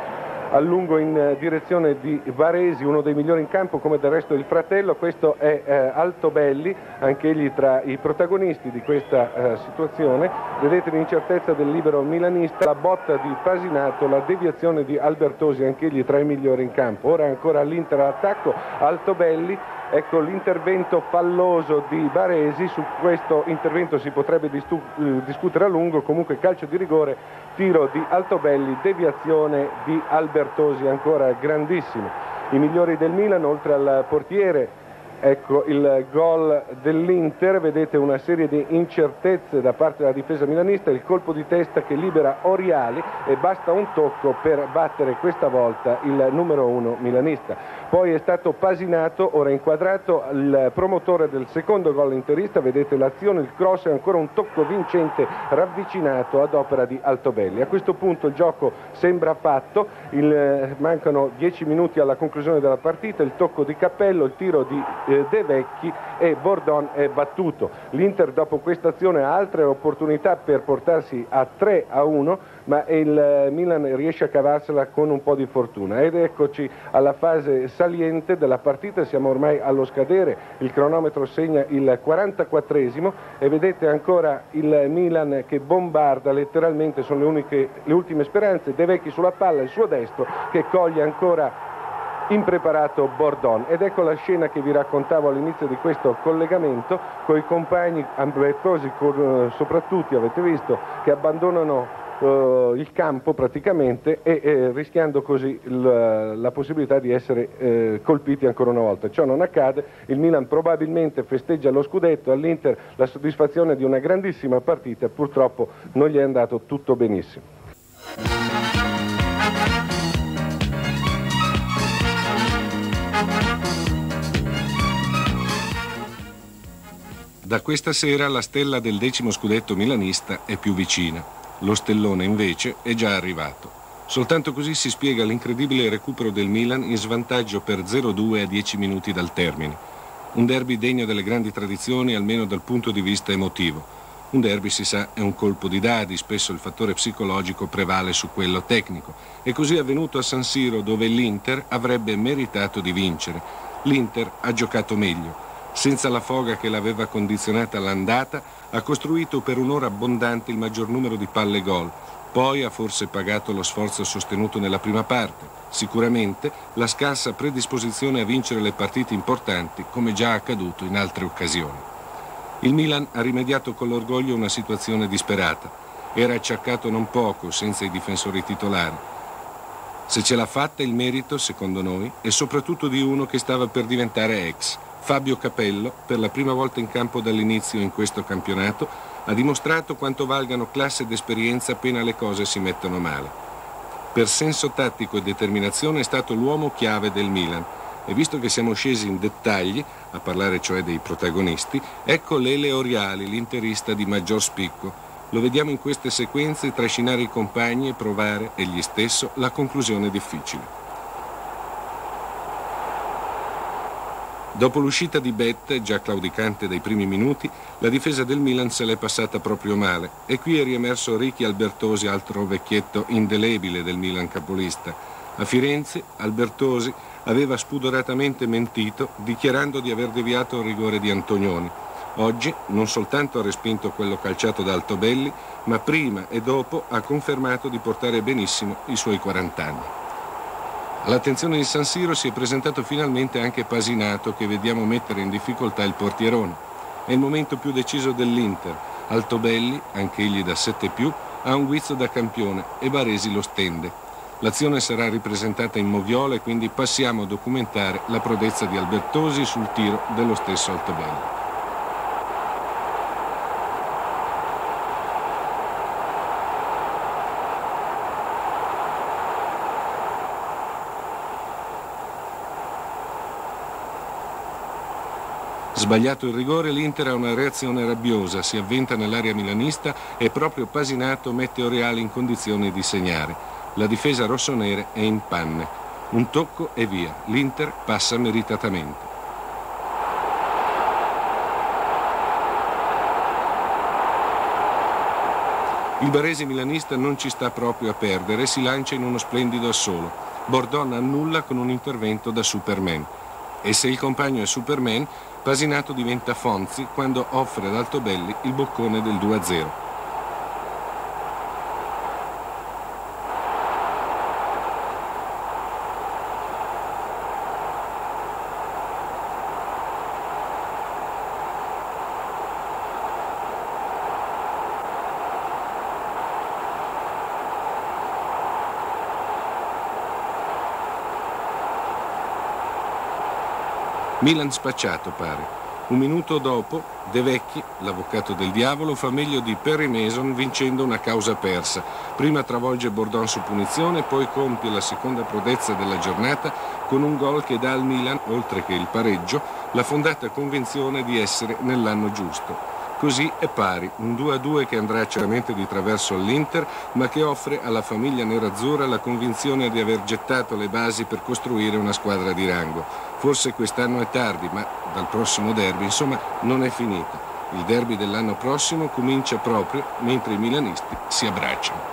a lungo in direzione di Varesi, uno dei migliori in campo come del resto il fratello. Questo è eh, Altobelli, anche egli tra i protagonisti di questa eh, situazione. Vedete l'incertezza del libero milanista, la botta di Pasinato, la deviazione di Albertosi, anche egli tra i migliori in campo. Ora ancora l'Inter all'attacco, Altobelli. Ecco l'intervento falloso di Varesi. Su questo intervento si potrebbe distu- eh, discutere a lungo. Comunque calcio di rigore, tiro di Altobelli, deviazione di Albertosi, ancora grandissimo. I migliori del Milan, oltre al portiere, ecco il gol dell'Inter. Vedete una serie di incertezze da parte della difesa milanista, il colpo di testa che libera Oriali e basta un tocco per battere questa volta il numero uno milanista. Poi è stato Pasinato, ora inquadrato, il promotore del secondo gol interista. Vedete l'azione, il cross e ancora un tocco vincente ravvicinato ad opera di Altobelli. A questo punto il gioco sembra fatto, il, mancano dieci minuti alla conclusione della partita, il tocco di Cappello, il tiro di eh, De Vecchi e Bordon è battuto. L'Inter dopo questa azione ha altre opportunità per portarsi a tre a uno, ma il Milan riesce a cavarsela con un po' di fortuna. Ed eccoci alla fase saliente della partita, siamo ormai allo scadere, il cronometro segna il quarantaquattresimo e vedete ancora il Milan che bombarda letteralmente, sono le, uniche, le ultime speranze. De Vecchi sulla palla, il suo destro che coglie ancora impreparato Bordon. Ed ecco la scena che vi raccontavo all'inizio di questo collegamento, con i compagni Albertosi soprattutto, avete visto, che abbandonano Uh, il campo praticamente e eh, rischiando così la, la possibilità di essere eh, colpiti ancora una volta. Ciò non accade, il Milan probabilmente festeggia lo scudetto, all'Inter la soddisfazione di una grandissima partita, purtroppo non gli è andato tutto benissimo. Da questa sera la stella del decimo scudetto milanista è più vicina. Lo stellone invece è già arrivato. Soltanto così si spiega l'incredibile recupero del Milan in svantaggio per zero due a dieci minuti dal termine. Un derby degno delle grandi tradizioni almeno dal punto di vista emotivo. Un derby, si sa, è un colpo di dadi, spesso il fattore psicologico prevale su quello tecnico. E così è avvenuto a San Siro, dove l'Inter avrebbe meritato di vincere. L'Inter ha giocato meglio. Senza la foga che l'aveva condizionata all'andata, ha costruito per un'ora abbondante il maggior numero di palle gol. Poi ha forse pagato lo sforzo sostenuto nella prima parte. Sicuramente la scarsa predisposizione a vincere le partite importanti, come già accaduto in altre occasioni. Il Milan ha rimediato con l'orgoglio una situazione disperata. Era acciaccato non poco senza i difensori titolari. Se ce l'ha fatta, il merito, secondo noi, è soprattutto di uno che stava per diventare ex. Fabio Capello, per la prima volta in campo dall'inizio in questo campionato, ha dimostrato quanto valgano classe ed esperienza appena le cose si mettono male. Per senso tattico e determinazione è stato l'uomo chiave del Milan e visto che siamo scesi in dettagli, a parlare cioè dei protagonisti, ecco Lele Oriali, l'interista di maggior spicco. Lo vediamo in queste sequenze trascinare i compagni e provare, egli stesso, la conclusione difficile. Dopo l'uscita di Bet, già claudicante dai primi minuti, la difesa del Milan se l'è passata proprio male e qui è riemerso Ricky Albertosi, altro vecchietto indelebile del Milan capolista. A Firenze Albertosi aveva spudoratamente mentito dichiarando di aver deviato il rigore di Antonioni. Oggi non soltanto ha respinto quello calciato da Altobelli, ma prima e dopo ha confermato di portare benissimo i suoi quaranta anni. All'attenzione di San Siro si è presentato finalmente anche Pasinato, che vediamo mettere in difficoltà il portierone. È il momento più deciso dell'Inter. Altobelli, anche egli da sette più, ha un guizzo da campione e Baresi lo stende. L'azione sarà ripresentata in moviola e quindi passiamo a documentare la prodezza di Albertosi sul tiro dello stesso Altobelli. Sbagliato il rigore, l'Inter ha una reazione rabbiosa, si avventa nell'area milanista e proprio Pasinato mette Oriali in condizioni di segnare. La difesa rossonera è in panne. Un tocco e via. L'Inter passa meritatamente. Il barese milanista non ci sta proprio a perdere e si lancia in uno splendido assolo. Bordon annulla con un intervento da Superman. E se il compagno è Superman, Pasinato diventa Fonzi quando offre ad Altobelli il boccone del due a zero. Milan spacciato, pare. Un minuto dopo, De Vecchi, l'avvocato del diavolo, fa meglio di Perry Mason vincendo una causa persa. Prima travolge Bordon su punizione, poi compie la seconda prodezza della giornata con un gol che dà al Milan, oltre che il pareggio, la fondata convinzione di essere nell'anno giusto. Così è pari, un due a due che andrà certamente di traverso all'Inter, ma che offre alla famiglia nerazzurra la convinzione di aver gettato le basi per costruire una squadra di rango. Forse quest'anno è tardi, ma dal prossimo derby, insomma, non è finita. Il derby dell'anno prossimo comincia proprio mentre i milanisti si abbracciano.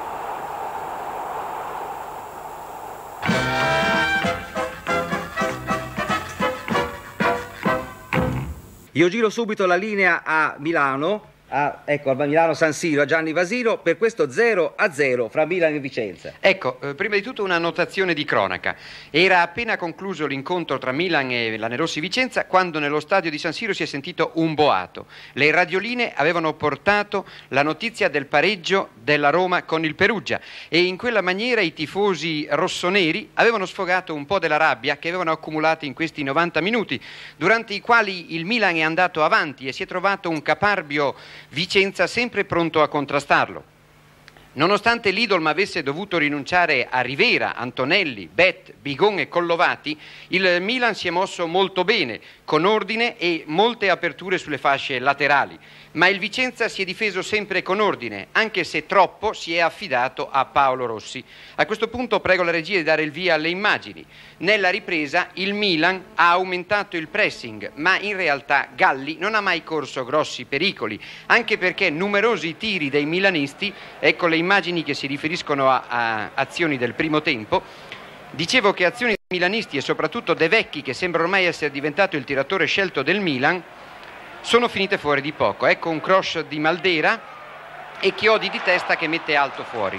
Io giro subito la linea a Milano, a, ecco, a Milano San Siro, a Gianni Vasino, per questo zero a zero fra Milan e Vicenza. Ecco, eh, prima di tutto una notazione di cronaca. Era appena concluso l'incontro tra Milan e Lanerossi Vicenza quando nello stadio di San Siro si è sentito un boato. Le radioline avevano portato la notizia del pareggio della Roma con il Perugia e in quella maniera i tifosi rossoneri avevano sfogato un po' della rabbia che avevano accumulato in questi novanta minuti, durante i quali il Milan è andato avanti e si è trovato un caparbio Vicenza sempre pronto a contrastarlo. Nonostante l'Idolm avesse dovuto rinunciare a Rivera, Antonelli, Bet, Bigon e Collovati, il Milan si è mosso molto bene, con ordine e molte aperture sulle fasce laterali. Ma il Vicenza si è difeso sempre con ordine, anche se troppo si è affidato a Paolo Rossi. A questo punto prego la regia di dare il via alle immagini. Nella ripresa il Milan ha aumentato il pressing, ma in realtà Galli non ha mai corso grossi pericoli, anche perché numerosi tiri dei milanisti, ecco le immagini che si riferiscono a, a azioni del primo tempo. Dicevo che azioni dei milanisti e soprattutto De Vecchi, che sembra ormai essere diventato il tiratore scelto del Milan, sono finite fuori di poco. Ecco un cross di Maldera e Chiodi di testa che mette alto fuori.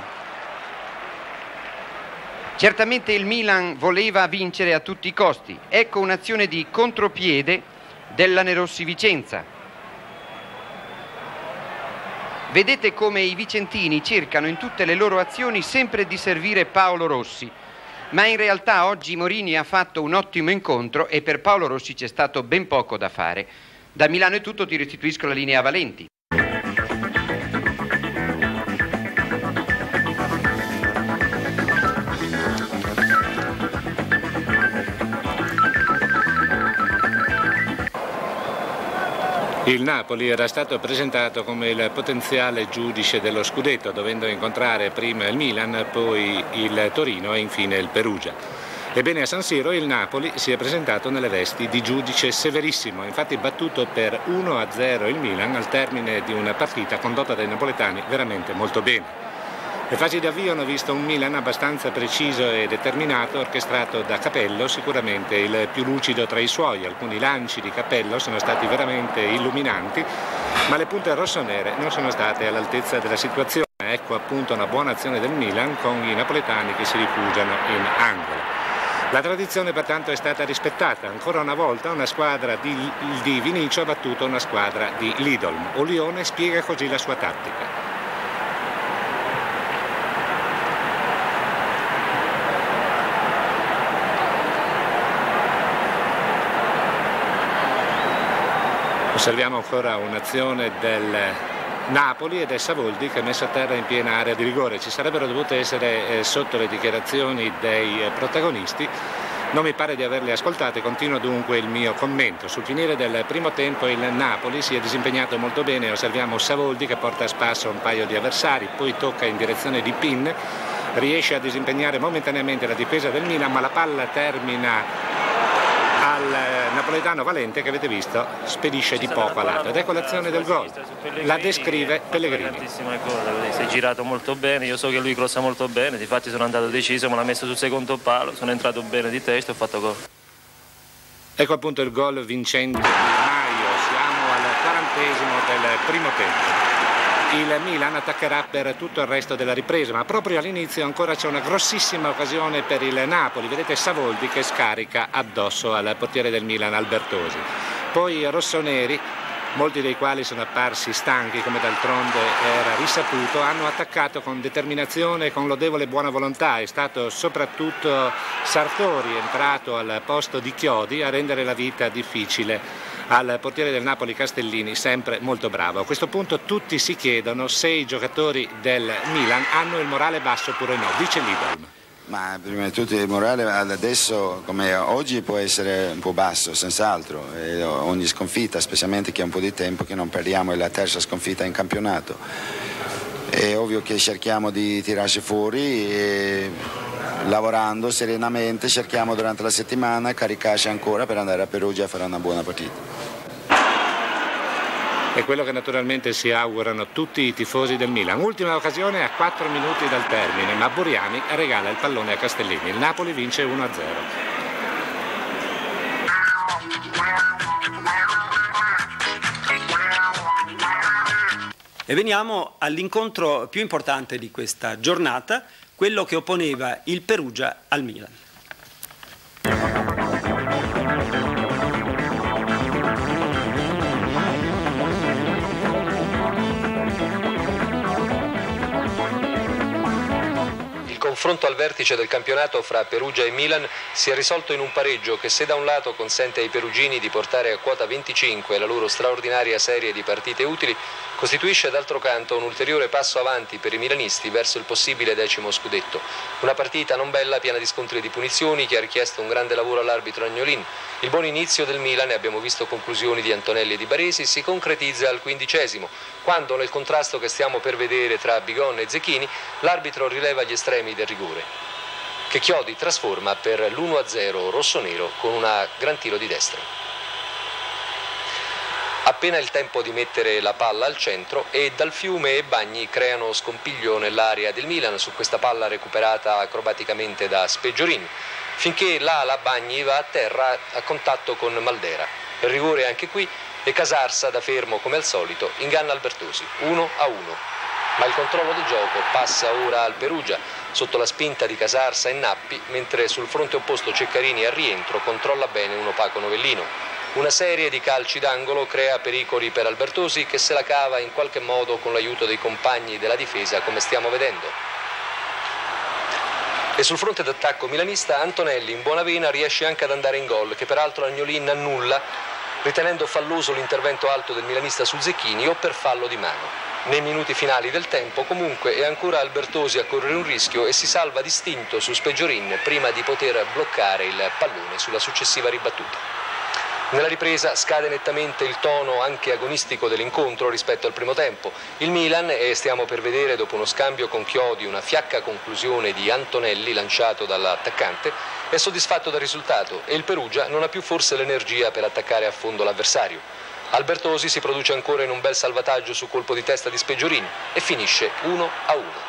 Certamente il Milan voleva vincere a tutti i costi. Ecco un'azione di contropiede del Lanerossi Vicenza. Vedete come i vicentini cercano in tutte le loro azioni sempre di servire Paolo Rossi, ma in realtà oggi Morini ha fatto un ottimo incontro e per Paolo Rossi c'è stato ben poco da fare. Da Milano è tutto, ti restituisco la linea a Valenti. Il Napoli era stato presentato come il potenziale giudice dello scudetto, dovendo incontrare prima il Milan, poi il Torino e infine il Perugia. Ebbene, a San Siro il Napoli si è presentato nelle vesti di giudice severissimo, infatti battuto per uno a zero il Milan al termine di una partita condotta dai napoletani veramente molto bene. Le fasi di avvio hanno visto un Milan abbastanza preciso e determinato, orchestrato da Capello, sicuramente il più lucido tra i suoi. Alcuni lanci di Capello sono stati veramente illuminanti, ma le punte rossonere non sono state all'altezza della situazione. Ecco appunto una buona azione del Milan con i napoletani che si rifugiano in angolo. La tradizione pertanto è stata rispettata. Ancora una volta una squadra di, di Vinicio ha battuto una squadra di Lidolm. Olione spiega così la sua tattica. Osserviamo ancora un'azione del Napoli ed è Savoldi che è messo a terra in piena area di rigore. Ci sarebbero dovute essere eh, sotto le dichiarazioni dei eh, protagonisti. Non mi pare di averle ascoltate, continuo dunque il mio commento. Sul finire del primo tempo il Napoli si è disimpegnato molto bene, osserviamo Savoldi che porta a spasso un paio di avversari, poi tocca in direzione di Pin, riesce a disimpegnare momentaneamente la difesa del Milan, ma la palla termina al napoletano Valente, che avete visto spedisce di poco a lato, ed ecco l'azione del gol, la descrive Pellegrini. Tantissime cose, si è girato molto bene, io so che lui crossa molto bene, difatti sono andato deciso, me l'ha messo sul secondo palo, sono entrato bene di testa e ho fatto gol. Ecco appunto il gol vincente di Maio, siamo al quarantesimo del primo tempo. Il Milan attaccherà per tutto il resto della ripresa, ma proprio all'inizio ancora c'è una grossissima occasione per il Napoli. Vedete Savoldi che scarica addosso al portiere del Milan, Albertosi. Poi i rossoneri, molti dei quali sono apparsi stanchi, come d'altronde era risaputo, hanno attaccato con determinazione e con lodevole buona volontà. È stato soprattutto Sartori, entrato al posto di Chiodi, a rendere la vita difficile al portiere del Napoli Castellini, sempre molto bravo. A questo punto tutti si chiedono se i giocatori del Milan hanno il morale basso oppure no, dice Lidl. Ma prima di tutto il morale adesso come oggi può essere un po' basso, senz'altro. Ogni sconfitta, specialmente che è un po' di tempo che non perdiamo, è la terza sconfitta in campionato. È ovvio che cerchiamo di tirarci fuori e lavorando serenamente cerchiamo durante la settimana caricarci ancora per andare a Perugia a fare una buona partita. È quello che naturalmente si augurano tutti i tifosi del Milan. Ultima occasione a quattro minuti dal termine, ma Buriani regala il pallone a Castellini. Il Napoli vince uno a zero. E veniamo all'incontro più importante di questa giornata, quello che opponeva il Perugia al Milan. Il confronto al vertice del campionato fra Perugia e Milan si è risolto in un pareggio che, se da un lato consente ai perugini di portare a quota venticinque la loro straordinaria serie di partite utili, costituisce d'altro canto un ulteriore passo avanti per i milanisti verso il possibile decimo scudetto. Una partita non bella, piena di scontri e di punizioni, che ha richiesto un grande lavoro all'arbitro Agnolin. Il buon inizio del Milan, e abbiamo visto conclusioni di Antonelli e di Baresi, si concretizza al quindicesimo, quando nel contrasto che stiamo per vedere tra Bigon e Zecchini l'arbitro rileva gli estremi del rigore, che Chiodi trasforma per l'uno a zero rossonero con un gran tiro di destra. Appena il tempo di mettere la palla al centro e Dal Fiume e Bagni creano scompiglio nell'area del Milan su questa palla recuperata acrobaticamente da Speggiorini, finché l'ala Bagni va a terra a contatto con Maldera. Il rigore anche qui, e Casarsa, da fermo come al solito, inganna Albertosi, uno a uno. Ma il controllo del gioco passa ora al Perugia, sotto la spinta di Casarsa e Nappi, mentre sul fronte opposto Ceccarini al rientro controlla bene un opaco Novellino. Una serie di calci d'angolo crea pericoli per Albertosi, che se la cava in qualche modo con l'aiuto dei compagni della difesa, come stiamo vedendo. E sul fronte d'attacco milanista Antonelli, in buona vena, riesce anche ad andare in gol, che peraltro Agnolin annulla, ritenendo falloso l'intervento alto del milanista su Zecchini o per fallo di mano. Nei minuti finali del tempo, comunque, è ancora Albertosi a correre un rischio e si salva distinto su Speggiorin prima di poter bloccare il pallone sulla successiva ribattuta. Nella ripresa scade nettamente il tono anche agonistico dell'incontro rispetto al primo tempo. Il Milan, e stiamo per vedere dopo uno scambio con Chiodi una fiacca conclusione di Antonelli lanciato dall'attaccante, è soddisfatto del risultato e il Perugia non ha più forse l'energia per attaccare a fondo l'avversario. Albertosi si produce ancora in un bel salvataggio su colpo di testa di Speggiorini e finisce uno a uno.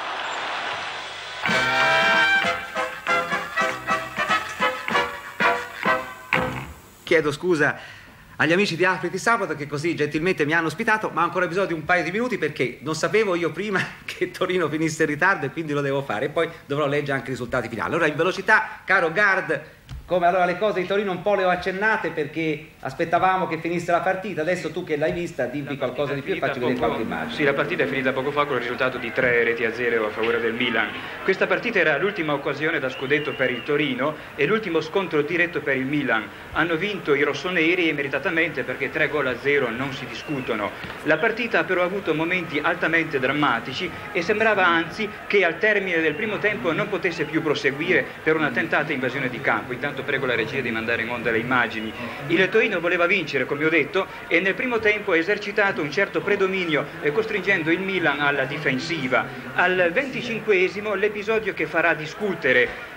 Chiedo scusa agli amici di Afriti Sabato che così gentilmente mi hanno ospitato, ma ho ancora bisogno di un paio di minuti perché non sapevo io prima che Torino finisse in ritardo e quindi lo devo fare e poi dovrò leggere anche i risultati finali. Allora in velocità, caro Gard, come allora le cose di Torino un po' le ho accennate perché aspettavamo che finisse la partita, adesso tu che l'hai vista dimmi qualcosa di più e facci vedere qualche immagine. Sì, la partita è finita poco fa con il risultato di tre reti a zero a favore del Milan. Questa partita era l'ultima occasione da scudetto per il Torino e l'ultimo scontro diretto per il Milan. Hanno vinto i rossoneri e meritatamente perché tre gol a zero non si discutono. La partita ha però avuto momenti altamente drammatici e sembrava anzi che al termine del primo tempo non potesse più proseguire per una tentata invasione di campo. Intanto prego la regia di mandare in onda le immagini. Il Torino voleva vincere, come ho detto, e nel primo tempo ha esercitato un certo predominio eh, costringendo il Milan alla difensiva. Al venticinquesimo l'episodio che farà discutere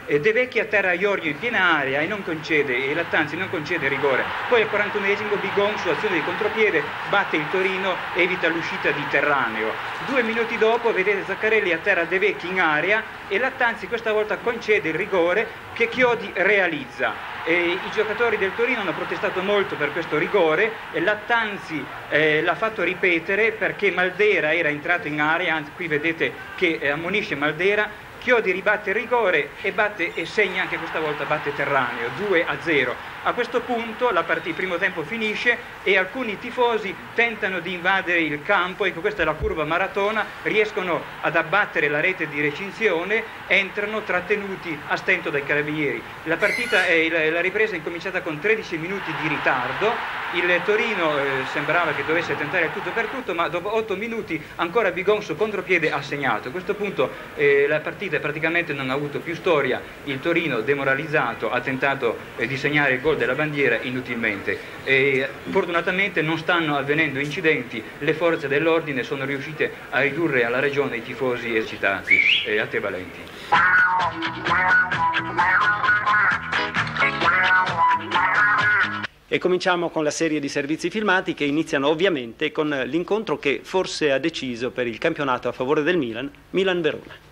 Eh, De Vecchi atterra Iorio in piena area e non concede, e Lattanzi non concede rigore. Poi al quarantunesimo Bigon su azione di contropiede batte il Torino, evita l'uscita di Terraneo. Due minuti dopo vedete Zaccarelli atterra De Vecchi in area e Lattanzi questa volta concede il rigore che Chiodi realizza. E i giocatori del Torino hanno protestato molto per questo rigore e Lattanzi eh, l'ha fatto ripetere perché Maldera era entrato in area, anzi qui vedete che eh, ammonisce Maldera. Chiodi ribatte il rigore e, batte, e segna anche questa volta, batte Terraneo, due a zero. A questo punto la partita, il primo tempo finisce e alcuni tifosi tentano di invadere il campo, ecco questa è la curva maratona, riescono ad abbattere la rete di recinzione, entrano trattenuti a stento dai carabinieri. La partita, è, la, la ripresa è incominciata con tredici minuti di ritardo, il Torino eh, sembrava che dovesse tentare il tutto per tutto, ma dopo otto minuti ancora Bigon su contropiede ha segnato. A questo punto eh, la partita praticamente non ha avuto più storia, il Torino demoralizzato ha tentato eh, di segnare il gol della bandiera inutilmente. E fortunatamente non stanno avvenendo incidenti, le forze dell'ordine sono riuscite a ridurre alla regione i tifosi eccitati e attevalenti. E cominciamo con la serie di servizi filmati che iniziano ovviamente con l'incontro che forse ha deciso per il campionato a favore del Milan, Milan-Verona.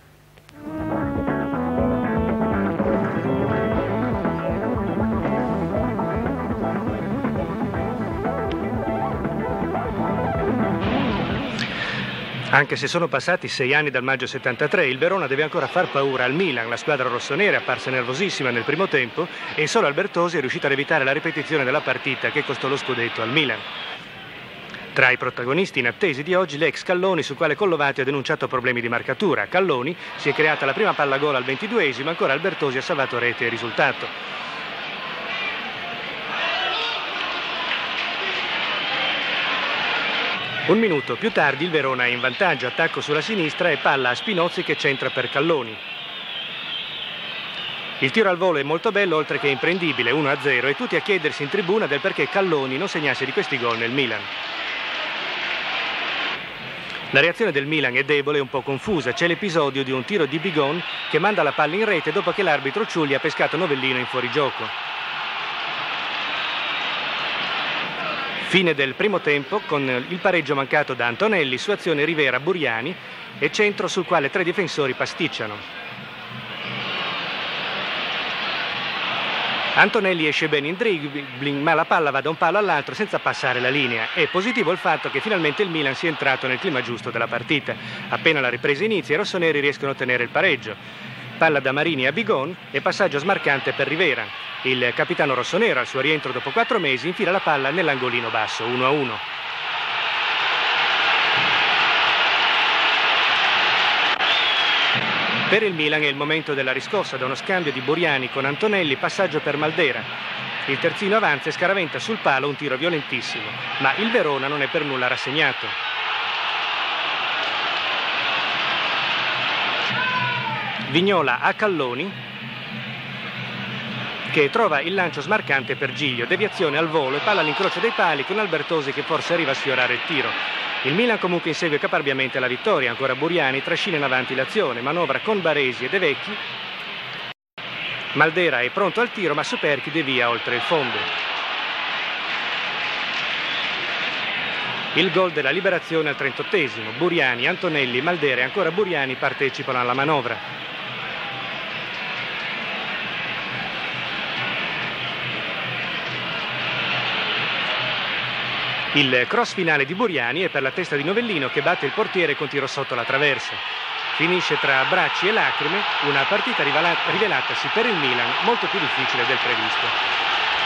Anche se sono passati sei anni dal maggio settantatré, il Verona deve ancora far paura al Milan. La squadra rossonera è apparsa nervosissima nel primo tempo e solo Albertosi è riuscito ad evitare la ripetizione della partita che costò lo scudetto al Milan. Tra i protagonisti inattesi di oggi l'ex Calloni, sul quale Collovati ha denunciato problemi di marcatura. Calloni si è creata la prima palla gol al ventiduesimo, ancora Albertosi ha salvato rete e risultato. Un minuto più tardi il Verona è in vantaggio, attacco sulla sinistra e palla a Spinozzi che centra per Calloni. Il tiro al volo è molto bello, oltre che imprendibile, uno a zero, e tutti a chiedersi in tribuna del perché Calloni non segnasse di questi gol nel Milan. La reazione del Milan è debole e un po' confusa. C'è l'episodio di un tiro di Bigon che manda la palla in rete dopo che l'arbitro Ciulli ha pescato Novellino in fuorigioco. Fine del primo tempo con il pareggio mancato da Antonelli su azione Rivera-Buriani e centro sul quale tre difensori pasticciano. Antonelli esce bene in dribbling, ma la palla va da un palo all'altro senza passare la linea. È positivo il fatto che finalmente il Milan sia entrato nel clima giusto della partita. Appena la ripresa inizia, i rossoneri riescono a ottenere il pareggio. Palla da Marini a Bigon e passaggio smarcante per Rivera. Il capitano rossonero al suo rientro dopo quattro mesi infila la palla nell'angolino basso, uno a uno. Per il Milan è il momento della riscossa da uno scambio di Buriani con Antonelli, passaggio per Maldera. Il terzino avanza e scaraventa sul palo un tiro violentissimo, ma il Verona non è per nulla rassegnato. Vignola a Calloni che trova il lancio smarcante per Giglio, deviazione al volo e palla all'incrocio dei pali con Albertosi che forse arriva a sfiorare il tiro. Il Milan comunque insegue caparbiamente la vittoria, ancora Buriani trascina in avanti l'azione, manovra con Baresi e De Vecchi. Maldera è pronto al tiro ma Superchi devia oltre il fondo. Il gol della liberazione al trentottesimo, Buriani, Antonelli, Maldera e ancora Buriani partecipano alla manovra. Il cross finale di Buriani è per la testa di Novellino che batte il portiere con tiro sotto la traversa. Finisce tra bracci e lacrime una partita rivelatasi per il Milan molto più difficile del previsto.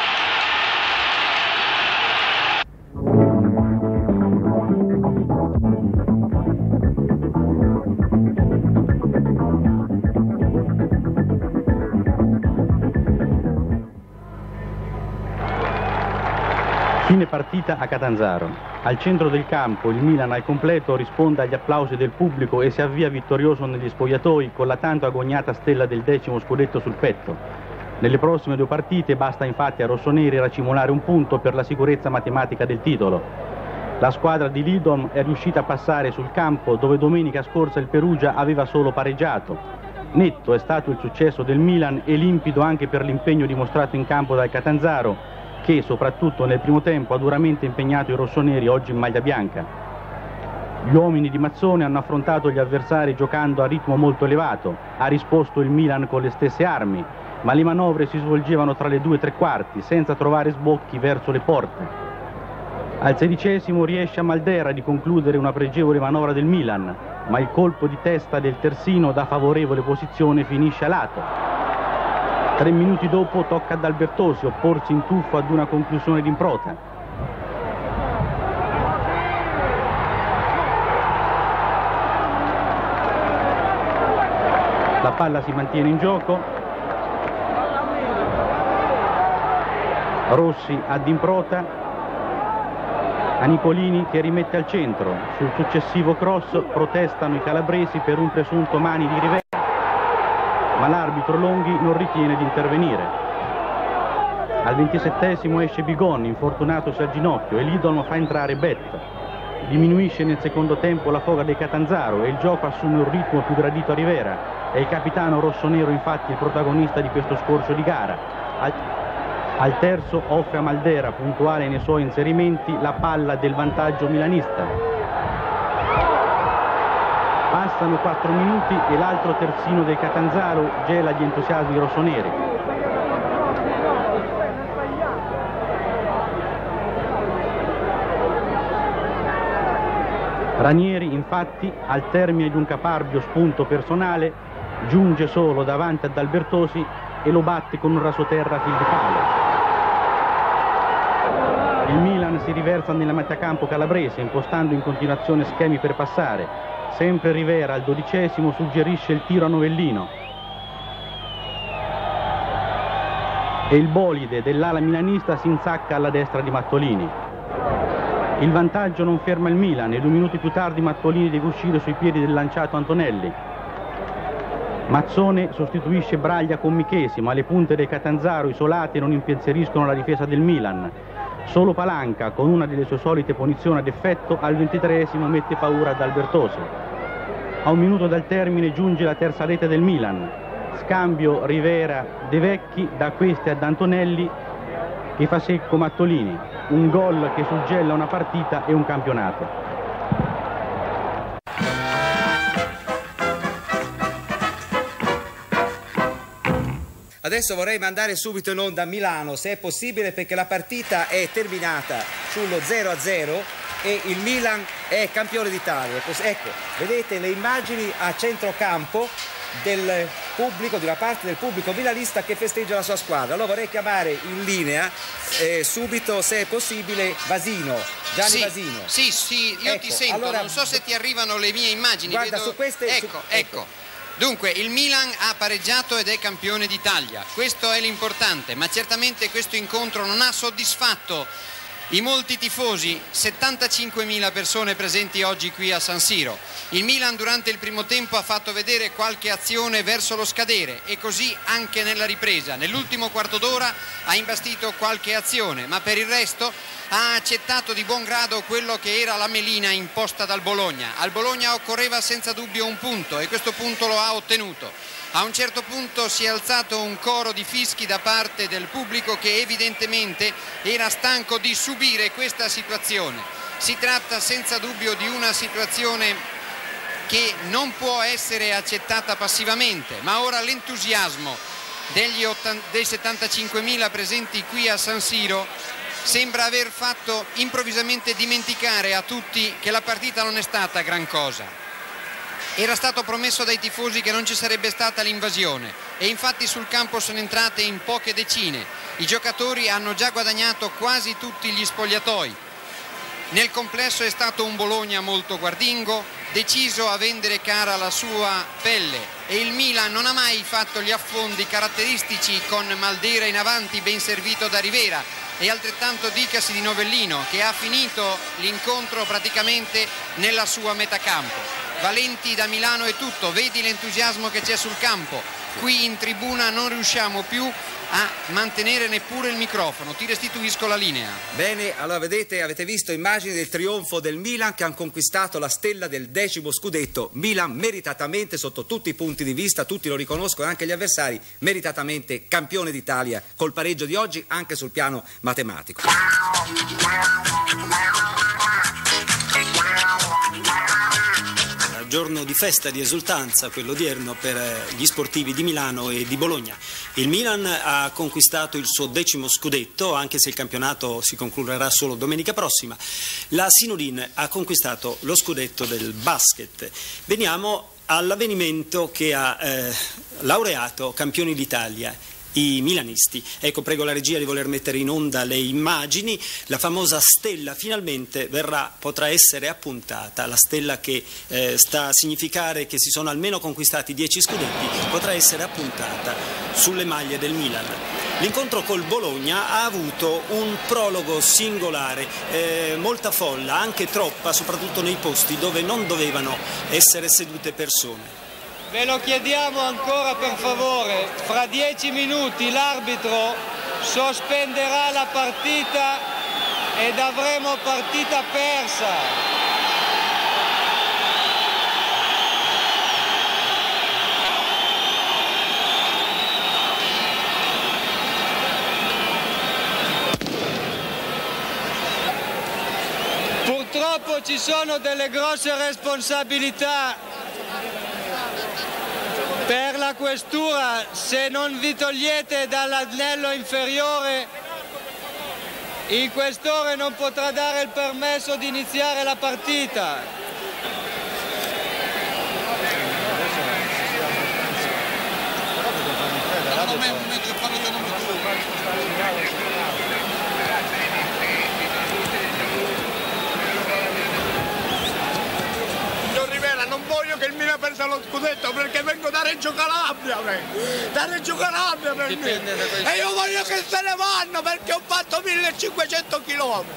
Fine partita a Catanzaro. Al centro del campo il Milan al completo risponde agli applausi del pubblico e si avvia vittorioso negli spogliatoi con la tanto agognata stella del decimo scudetto sul petto. Nelle prossime due partite basta infatti a rossoneri racimolare un punto per la sicurezza matematica del titolo. La squadra di Lidom è riuscita a passare sul campo dove domenica scorsa il Perugia aveva solo pareggiato. Netto è stato il successo del Milan e limpido anche per l'impegno dimostrato in campo dal Catanzaro, che soprattutto nel primo tempo ha duramente impegnato i rossoneri, oggi in maglia bianca. Gli uomini di Mazzone hanno affrontato gli avversari giocando a ritmo molto elevato, ha risposto il Milan con le stesse armi, ma le manovre si svolgevano tra le due e tre quarti, senza trovare sbocchi verso le porte. Al sedicesimo riesce a Maldera di concludere una pregevole manovra del Milan, ma il colpo di testa del terzino da favorevole posizione finisce a lato. Tre minuti dopo tocca ad Albertosi opporsi in tuffo ad una conclusione d'improta. La palla si mantiene in gioco. Rossi ad improta, a Nicolini che rimette al centro. Sul successivo cross protestano i calabresi per un presunto mani di Rivera, ma l'arbitro Longhi non ritiene di intervenire. Al ventisettesimo esce Bigon, infortunatosi al ginocchio, e Lidon fa entrare Bet. Diminuisce nel secondo tempo la foga del Catanzaro e il gioco assume un ritmo più gradito a Rivera. È il capitano rossonero infatti il protagonista di questo scorcio di gara. Al... Al terzo offre a Maldera, puntuale nei suoi inserimenti, la palla del vantaggio milanista. Passano quattro minuti e l'altro terzino del Catanzaro gela gli entusiasmi rossoneri. Ranieri, infatti, al termine di un caparbio spunto personale, giunge solo davanti ad Albertosi e lo batte con un rasoterra a fil di palo. Il Milan si riversa nella metacampo calabrese, impostando in continuazione schemi per passare. Sempre Rivera, al dodicesimo, suggerisce il tiro a Novellino. E il bolide dell'ala milanista si insacca alla destra di Mattolini. Il vantaggio non ferma il Milan e due minuti più tardi Mattolini deve uscire sui piedi del lanciato Antonelli. Mazzone sostituisce Braglia con Michesi, ma le punte del Catanzaro isolate non impensieriscono la difesa del Milan. Solo Palanca, con una delle sue solite punizioni ad effetto, al ventitreesimo mette paura ad Albertosi. A un minuto dal termine giunge la terza rete del Milan. Scambio Rivera-De Vecchi, da questi ad Antonelli, che fa secco Mattolini. Un gol che suggella una partita e un campionato. Adesso vorrei mandare subito in onda a Milano, se è possibile, perché la partita è terminata sullo zero a zero e il Milan è campione d'Italia. Ecco, vedete le immagini a centrocampo del pubblico, di una parte del pubblico milanista che festeggia la sua squadra. Allora vorrei chiamare in linea eh, subito, se è possibile, Vasino, Gianni sì, Vasino. Sì, sì, io ecco, ti sento, allora, non so se ti arrivano le mie immagini. Guarda, vedo... su queste... Ecco, su... ecco. ecco. Dunque, il Milan ha pareggiato ed è campione d'Italia, questo è l'importante, ma certamente questo incontro non ha soddisfatto i molti tifosi, settantacinquemila persone presenti oggi qui a San Siro. Il Milan durante il primo tempo ha fatto vedere qualche azione verso lo scadere e così anche nella ripresa. Nell'ultimo quarto d'ora ha imbastito qualche azione, ma per il resto ha accettato di buon grado quello che era la melina imposta dal Bologna. Al Bologna occorreva senza dubbio un punto e questo punto lo ha ottenuto. A un certo punto si è alzato un coro di fischi da parte del pubblico che evidentemente era stanco di subire questa situazione. Si tratta senza dubbio di una situazione che non può essere accettata passivamente, ma ora l'entusiasmo degli dei settantacinquemila presenti qui a San Siro sembra aver fatto improvvisamente dimenticare a tutti che la partita non è stata gran cosa. Era stato promesso dai tifosi che non ci sarebbe stata l'invasione e infatti sul campo sono entrate in poche decine. I giocatori hanno già guadagnato quasi tutti gli spogliatoi. Nel complesso è stato un Bologna molto guardingo, deciso a vendere cara la sua pelle, e il Milan non ha mai fatto gli affondi caratteristici con Maldera in avanti ben servito da Rivera, e altrettanto dicasi di Novellino, che ha finito l'incontro praticamente nella sua metà campo. Valenti da Milano è tutto, vedi l'entusiasmo che c'è sul campo, qui in tribuna non riusciamo più a mantenere neppure il microfono. Ti restituisco la linea. Bene, allora vedete, avete visto immagini del trionfo del Milan che hanno conquistato la stella del decimo scudetto. Milan meritatamente, sotto tutti i punti di vista, tutti lo riconoscono, anche gli avversari, meritatamente campione d'Italia col pareggio di oggi anche sul piano matematico. Giorno di festa, di esultanza, quello odierno per gli sportivi di Milano e di Bologna. Il Milan ha conquistato il suo decimo scudetto, anche se il campionato si concluderà solo domenica prossima. La Sinodin ha conquistato lo scudetto del basket. Veniamo all'avvenimento che ha eh, laureato campioni d'Italia, i milanisti. Ecco, prego la regia di voler mettere in onda le immagini. La famosa stella finalmente verrà, potrà essere appuntata, la stella che eh, sta a significare che si sono almeno conquistati dieci scudetti, potrà essere appuntata sulle maglie del Milan. L'incontro col Bologna ha avuto un prologo singolare, eh, molta folla, anche troppa, soprattutto nei posti dove non dovevano essere sedute persone. Ve lo chiediamo ancora per favore, fra dieci minuti l'arbitro sospenderà la partita ed avremo partita persa. Purtroppo ci sono delle grosse responsabilità per la questura. Se non vi togliete dall'anello inferiore, il questore non potrà dare il permesso di iniziare la partita. Non voglio che il Milan perda lo scudetto perché vengo da Reggio Calabria, da Reggio Calabria per me. E io voglio che se ne vanno perché ho fatto millecinquecento chilometri.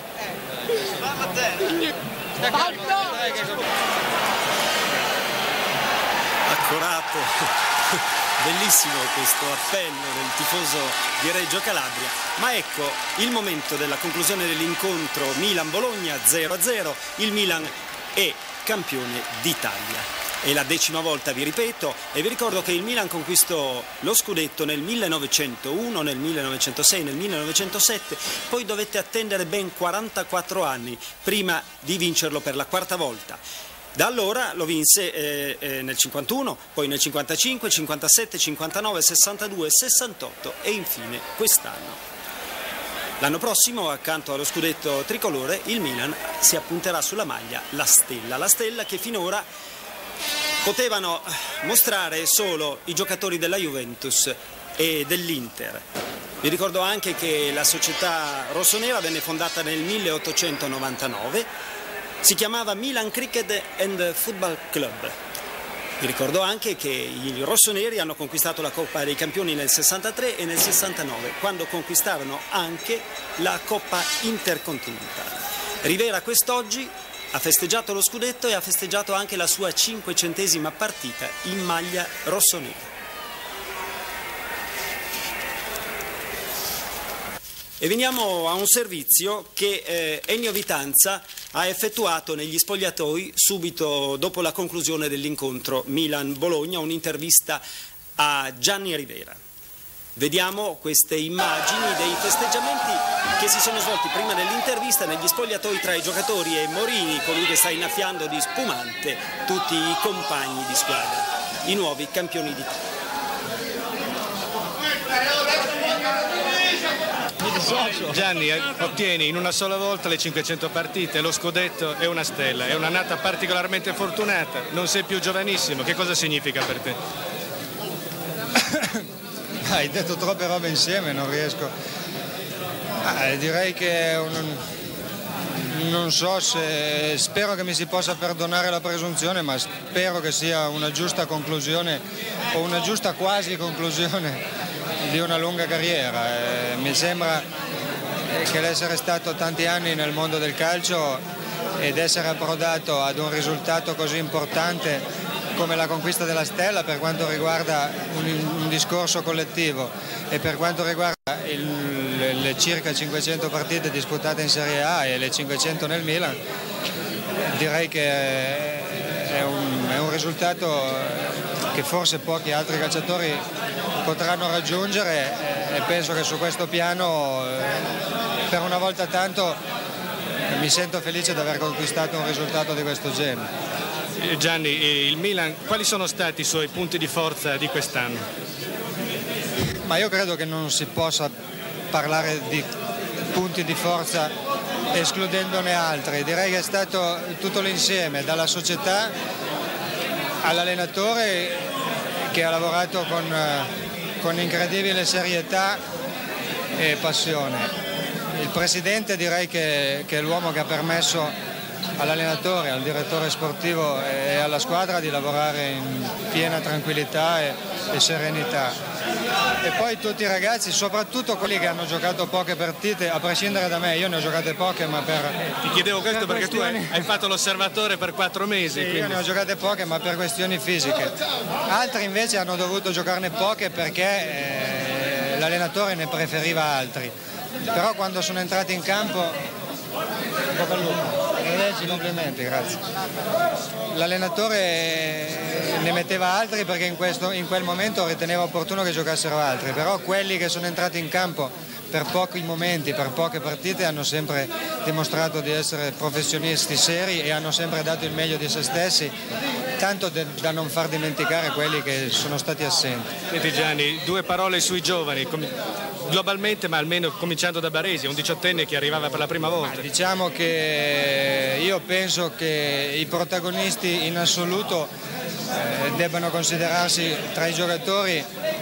Accorato, bellissimo questo appello del tifoso di Reggio Calabria. Ma ecco il momento della conclusione dell'incontro Milan-Bologna zero a zero. Il Milan è campione d'Italia. È la decima volta, vi ripeto, e vi ricordo che il Milan conquistò lo scudetto nel millenovecentouno, nel millenovecentosei, nel millenovecentosette, poi dovette attendere ben quarantaquattro anni prima di vincerlo per la quarta volta. Da allora lo vinse eh, eh, nel cinquantuno, poi nel cinquantacinque, cinquantasette, cinquantanove, sessantadue, sessantotto e infine quest'anno. L'anno prossimo, accanto allo scudetto tricolore, il Milan si appunterà sulla maglia la stella, la stella che finora potevano mostrare solo i giocatori della Juventus e dell'Inter. Vi ricordo anche che la società rossonera venne fondata nel milleottocentonovantanove, si chiamava Milan Cricket and Football Club. Vi ricordo anche che i rossoneri hanno conquistato la Coppa dei Campioni nel sessantatré e nel sessantanove, quando conquistarono anche la Coppa Intercontinentale. Rivera quest'oggi ha festeggiato lo scudetto e ha festeggiato anche la sua cinquecentesima partita in maglia rossonera. E veniamo a un servizio che eh, Ennio Vitanza ha effettuato negli spogliatoi subito dopo la conclusione dell'incontro Milan-Bologna, un'intervista a Gianni Rivera. Vediamo queste immagini dei festeggiamenti che si sono svolti prima dell'intervista negli spogliatoi tra i giocatori e Morini, colui che sta innaffiando di spumante tutti i compagni di squadra, i nuovi campioni d'Italia. Gianni, ottieni in una sola volta le cinquecento partite, lo scudetto e una stella. È un'annata particolarmente fortunata, non sei più giovanissimo. Che cosa significa per te? Hai detto troppe robe insieme, non riesco. Ah, direi che un, non so se spero che mi si possa perdonare la presunzione, ma spero che sia una giusta conclusione o una giusta quasi conclusione di una lunga carriera. Eh, mi sembra che l'essere stato tanti anni nel mondo del calcio ed essere approdato ad un risultato così importante come la conquista della Stella per quanto riguarda un, un discorso collettivo e per quanto riguarda il, le, le circa cinquecento partite disputate in Serie A e le cinquecento nel Milan, direi che è un, è un risultato che forse pochi altri calciatori potranno raggiungere e penso che su questo piano per una volta tanto mi sento felice di aver conquistato un risultato di questo genere. Gianni, il Milan, quali sono stati i suoi punti di forza di quest'anno? Ma io credo che non si possa parlare di punti di forza escludendone altri. Direi che è stato tutto l'insieme, dalla società all'allenatore che ha lavorato con, con incredibile serietà e passione. Il presidente direi che, che è l'uomo che ha permesso all'allenatore, al direttore sportivo e alla squadra di lavorare in piena tranquillità e, e serenità. E poi tutti i ragazzi, soprattutto quelli che hanno giocato poche partite, a prescindere da me, io ne ho giocate poche, ma per... Ti chiedevo questo per perché questioni... tu hai, hai fatto l'osservatore per quattro mesi. Sì, quindi... io ne ho giocate poche, ma per questioni fisiche. Altri invece hanno dovuto giocarne poche perché eh, l'allenatore ne preferiva altri. Però quando sono entrati in campo... Bocca al lupo. Complimenti, grazie. L'allenatore ne metteva altri perché in, questo, in quel momento riteneva opportuno che giocassero altri, però quelli che sono entrati in campo per pochi momenti, per poche partite, hanno sempre dimostrato di essere professionisti seri e hanno sempre dato il meglio di se stessi, tanto de, da non far dimenticare quelli che sono stati assenti. Senti Gianni, due parole sui giovani, globalmente, ma almeno cominciando da Baresi, un diciottenne che arrivava per la prima volta. Ma diciamo che io penso che i protagonisti in assoluto eh, debbano considerarsi tra i giocatori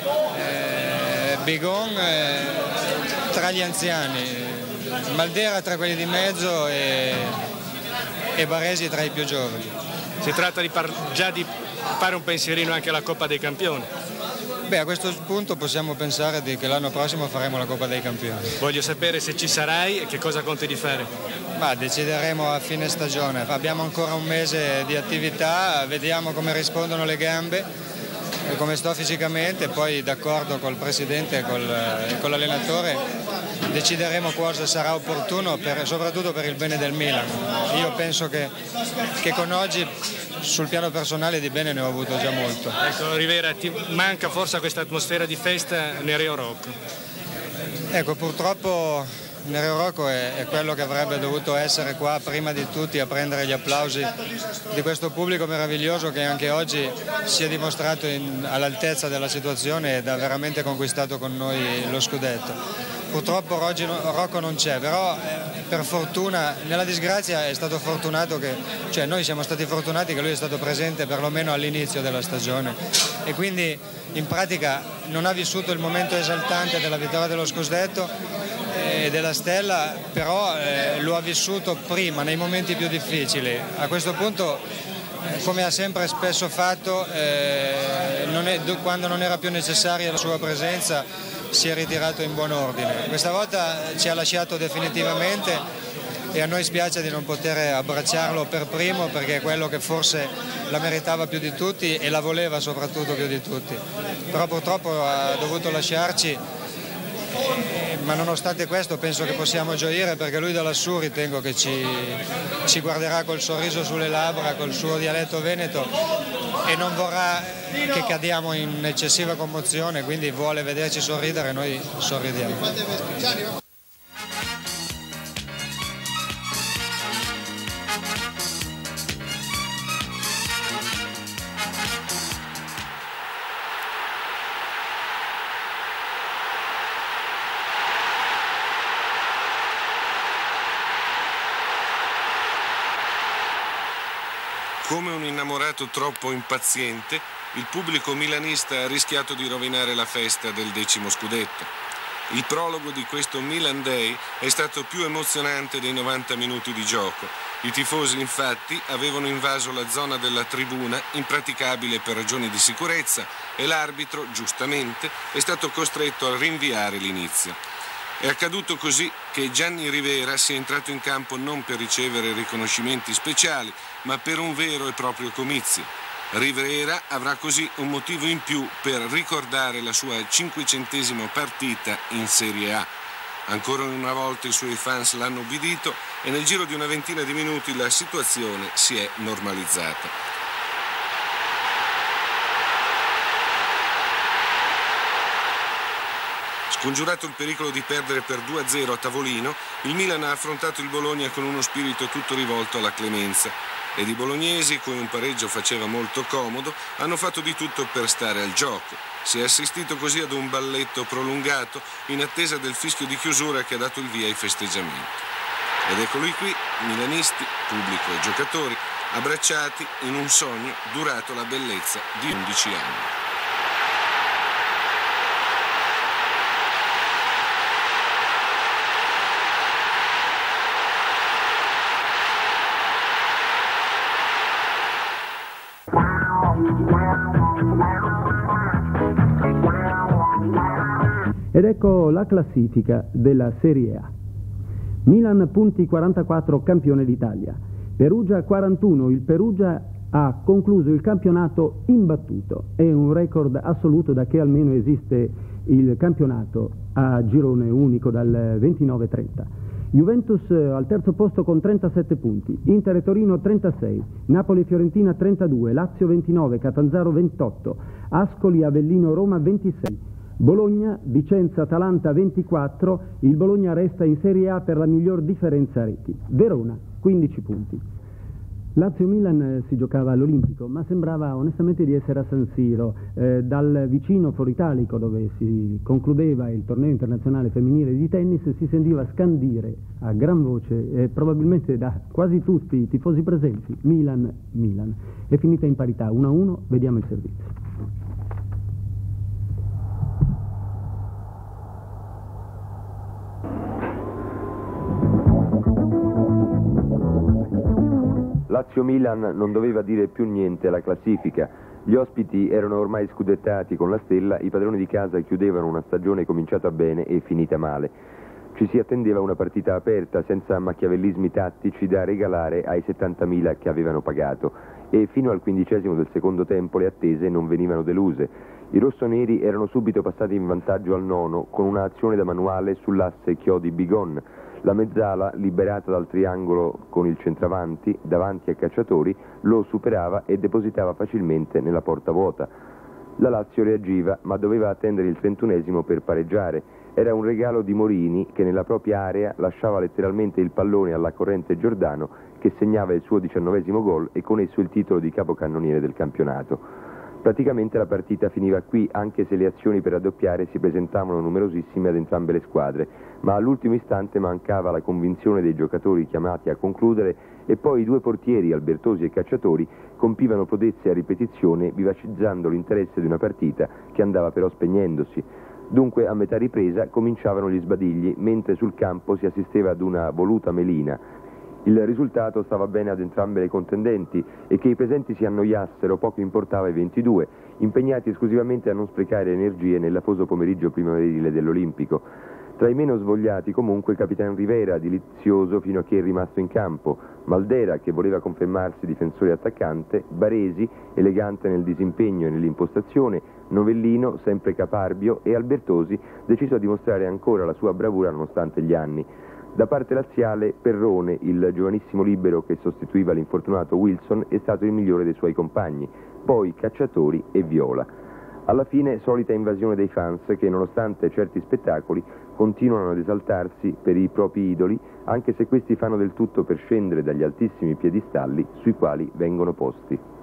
eh, Bigon eh, tra gli anziani, Maldera tra quelli di mezzo e, e Baresi tra i più giovani. Si tratta di par- già di fare un pensierino anche alla Coppa dei Campioni. Beh, a questo punto possiamo pensare di che l'anno prossimo faremo la Coppa dei Campioni. Voglio sapere se ci sarai e che cosa conti di fare. Ma decideremo a fine stagione. Abbiamo ancora un mese di attività, vediamo come rispondono le gambe, come sto fisicamente, poi d'accordo col presidente e col, con l'allenatore decideremo cosa sarà opportuno, per, soprattutto per il bene del Milan. Io penso che, che con oggi sul piano personale di bene ne ho avuto già molto. Ecco Rivera, ti manca forse questa atmosfera di festa Nereo Rocco? Ecco, purtroppo Nereo Rocco è, è quello che avrebbe dovuto essere qua prima di tutti a prendere gli applausi di questo pubblico meraviglioso che anche oggi si è dimostrato in, all'altezza della situazione ed ha veramente conquistato con noi lo scudetto. Purtroppo oggi Rocco non c'è, però eh, per fortuna, nella disgrazia è stato fortunato che, cioè noi siamo stati fortunati che lui è stato presente perlomeno all'inizio della stagione e quindi in pratica non ha vissuto il momento esaltante della vittoria dello scudetto e della Stella, però eh, lo ha vissuto prima, nei momenti più difficili. A questo punto, eh, come ha sempre spesso fatto, eh, non è, quando non era più necessaria la sua presenza, si è ritirato in buon ordine. Questa volta ci ha lasciato definitivamente e a noi spiace di non poter abbracciarlo per primo perché è quello che forse la meritava più di tutti e la voleva soprattutto più di tutti. Però purtroppo ha dovuto lasciarci, ma nonostante questo penso che possiamo gioire perché lui da lassù ritengo che ci, ci guarderà col sorriso sulle labbra, col suo dialetto veneto e non vorrà che cadiamo in eccessiva commozione, quindi vuole vederci sorridere e noi sorridiamo. Come un innamorato troppo impaziente, il pubblico milanista ha rischiato di rovinare la festa del decimo scudetto. Il prologo di questo Milan Day è stato più emozionante dei novanta minuti di gioco. I tifosi, infatti, avevano invaso la zona della tribuna, impraticabile per ragioni di sicurezza, e l'arbitro, giustamente, è stato costretto a rinviare l'inizio. È accaduto così che Gianni Rivera sia entrato in campo non per ricevere riconoscimenti speciali, ma per un vero e proprio comizio. Rivera avrà così un motivo in più per ricordare la sua cinquecentesima partita in Serie A. Ancora una volta i suoi fans l'hanno ubbidito e nel giro di una ventina di minuti la situazione si è normalizzata. Scongiurato il pericolo di perdere per due a zero a tavolino, il Milan ha affrontato il Bologna con uno spirito tutto rivolto alla clemenza ed i bolognesi, cui un pareggio faceva molto comodo, hanno fatto di tutto per stare al gioco. Si è assistito così ad un balletto prolungato in attesa del fischio di chiusura che ha dato il via ai festeggiamenti. Ed eccoli qui, milanisti, pubblico e giocatori, abbracciati in un sogno durato la bellezza di undici anni. Ed ecco la classifica della Serie A. Milan punti quarantaquattro, campione d'Italia. Perugia quarantuno, il Perugia ha concluso il campionato imbattuto. È un record assoluto da che almeno esiste il campionato a girone unico dal ventinove trenta. Juventus al terzo posto con trentasette punti, Inter e Torino trentasei, Napoli e Fiorentina trentadue, Lazio ventinove, Catanzaro ventotto, Ascoli, Avellino, Roma ventisei. Bologna, Vicenza, Atalanta ventiquattro, il Bologna resta in Serie A per la miglior differenza reti. Verona, quindici punti. Lazio-Milan si giocava all'Olimpico, ma sembrava onestamente di essere a San Siro. Eh, dal vicino Foro Italico, dove si concludeva il torneo internazionale femminile di tennis, si sentiva scandire a gran voce, eh, probabilmente da quasi tutti i tifosi presenti, Milan-Milan. È finita in parità, uno a uno, vediamo il servizio. Lazio-Milan non doveva dire più niente alla classifica. Gli ospiti erano ormai scudettati con la stella, i padroni di casa chiudevano una stagione cominciata bene e finita male. Ci si attendeva una partita aperta, senza macchiavellismi tattici da regalare ai settantamila che avevano pagato, e fino al quindicesimo del secondo tempo le attese non venivano deluse. I rossoneri erano subito passati in vantaggio al nono con un'azione da manuale sull'asse Chiodi-Bigon. La mezzala, liberata dal triangolo con il centravanti, davanti a Cacciatori, lo superava e depositava facilmente nella porta vuota. La Lazio reagiva, ma doveva attendere il trentunesimo per pareggiare. Era un regalo di Morini, che nella propria area lasciava letteralmente il pallone alla corrente Giordano, che segnava il suo diciannovesimo gol e con esso il titolo di capocannoniere del campionato. Praticamente la partita finiva qui, anche se le azioni per raddoppiare si presentavano numerosissime ad entrambe le squadre, ma all'ultimo istante mancava la convinzione dei giocatori chiamati a concludere e poi i due portieri, Albertosi e Cacciatori, compivano prodezze a ripetizione, vivacizzando l'interesse di una partita che andava però spegnendosi. Dunque a metà ripresa cominciavano gli sbadigli, mentre sul campo si assisteva ad una voluta melina. Il risultato stava bene ad entrambe le contendenti e che i presenti si annoiassero poco importava ai ventidue, impegnati esclusivamente a non sprecare energie nell'afoso pomeriggio primaverile dell'Olimpico. Tra i meno svogliati comunque il Capitan Rivera, delizioso fino a che è rimasto in campo, Maldera, che voleva confermarsi difensore attaccante, Baresi, elegante nel disimpegno e nell'impostazione, Novellino, sempre caparbio, e Albertosi, deciso a dimostrare ancora la sua bravura nonostante gli anni. Da parte laziale, Perrone, il giovanissimo libero che sostituiva l'infortunato Wilson, è stato il migliore dei suoi compagni, poi Cacciatori e Viola. Alla fine, solita invasione dei fans che, nonostante certi spettacoli, continuano ad esaltarsi per i propri idoli, anche se questi fanno del tutto per scendere dagli altissimi piedistalli sui quali vengono posti.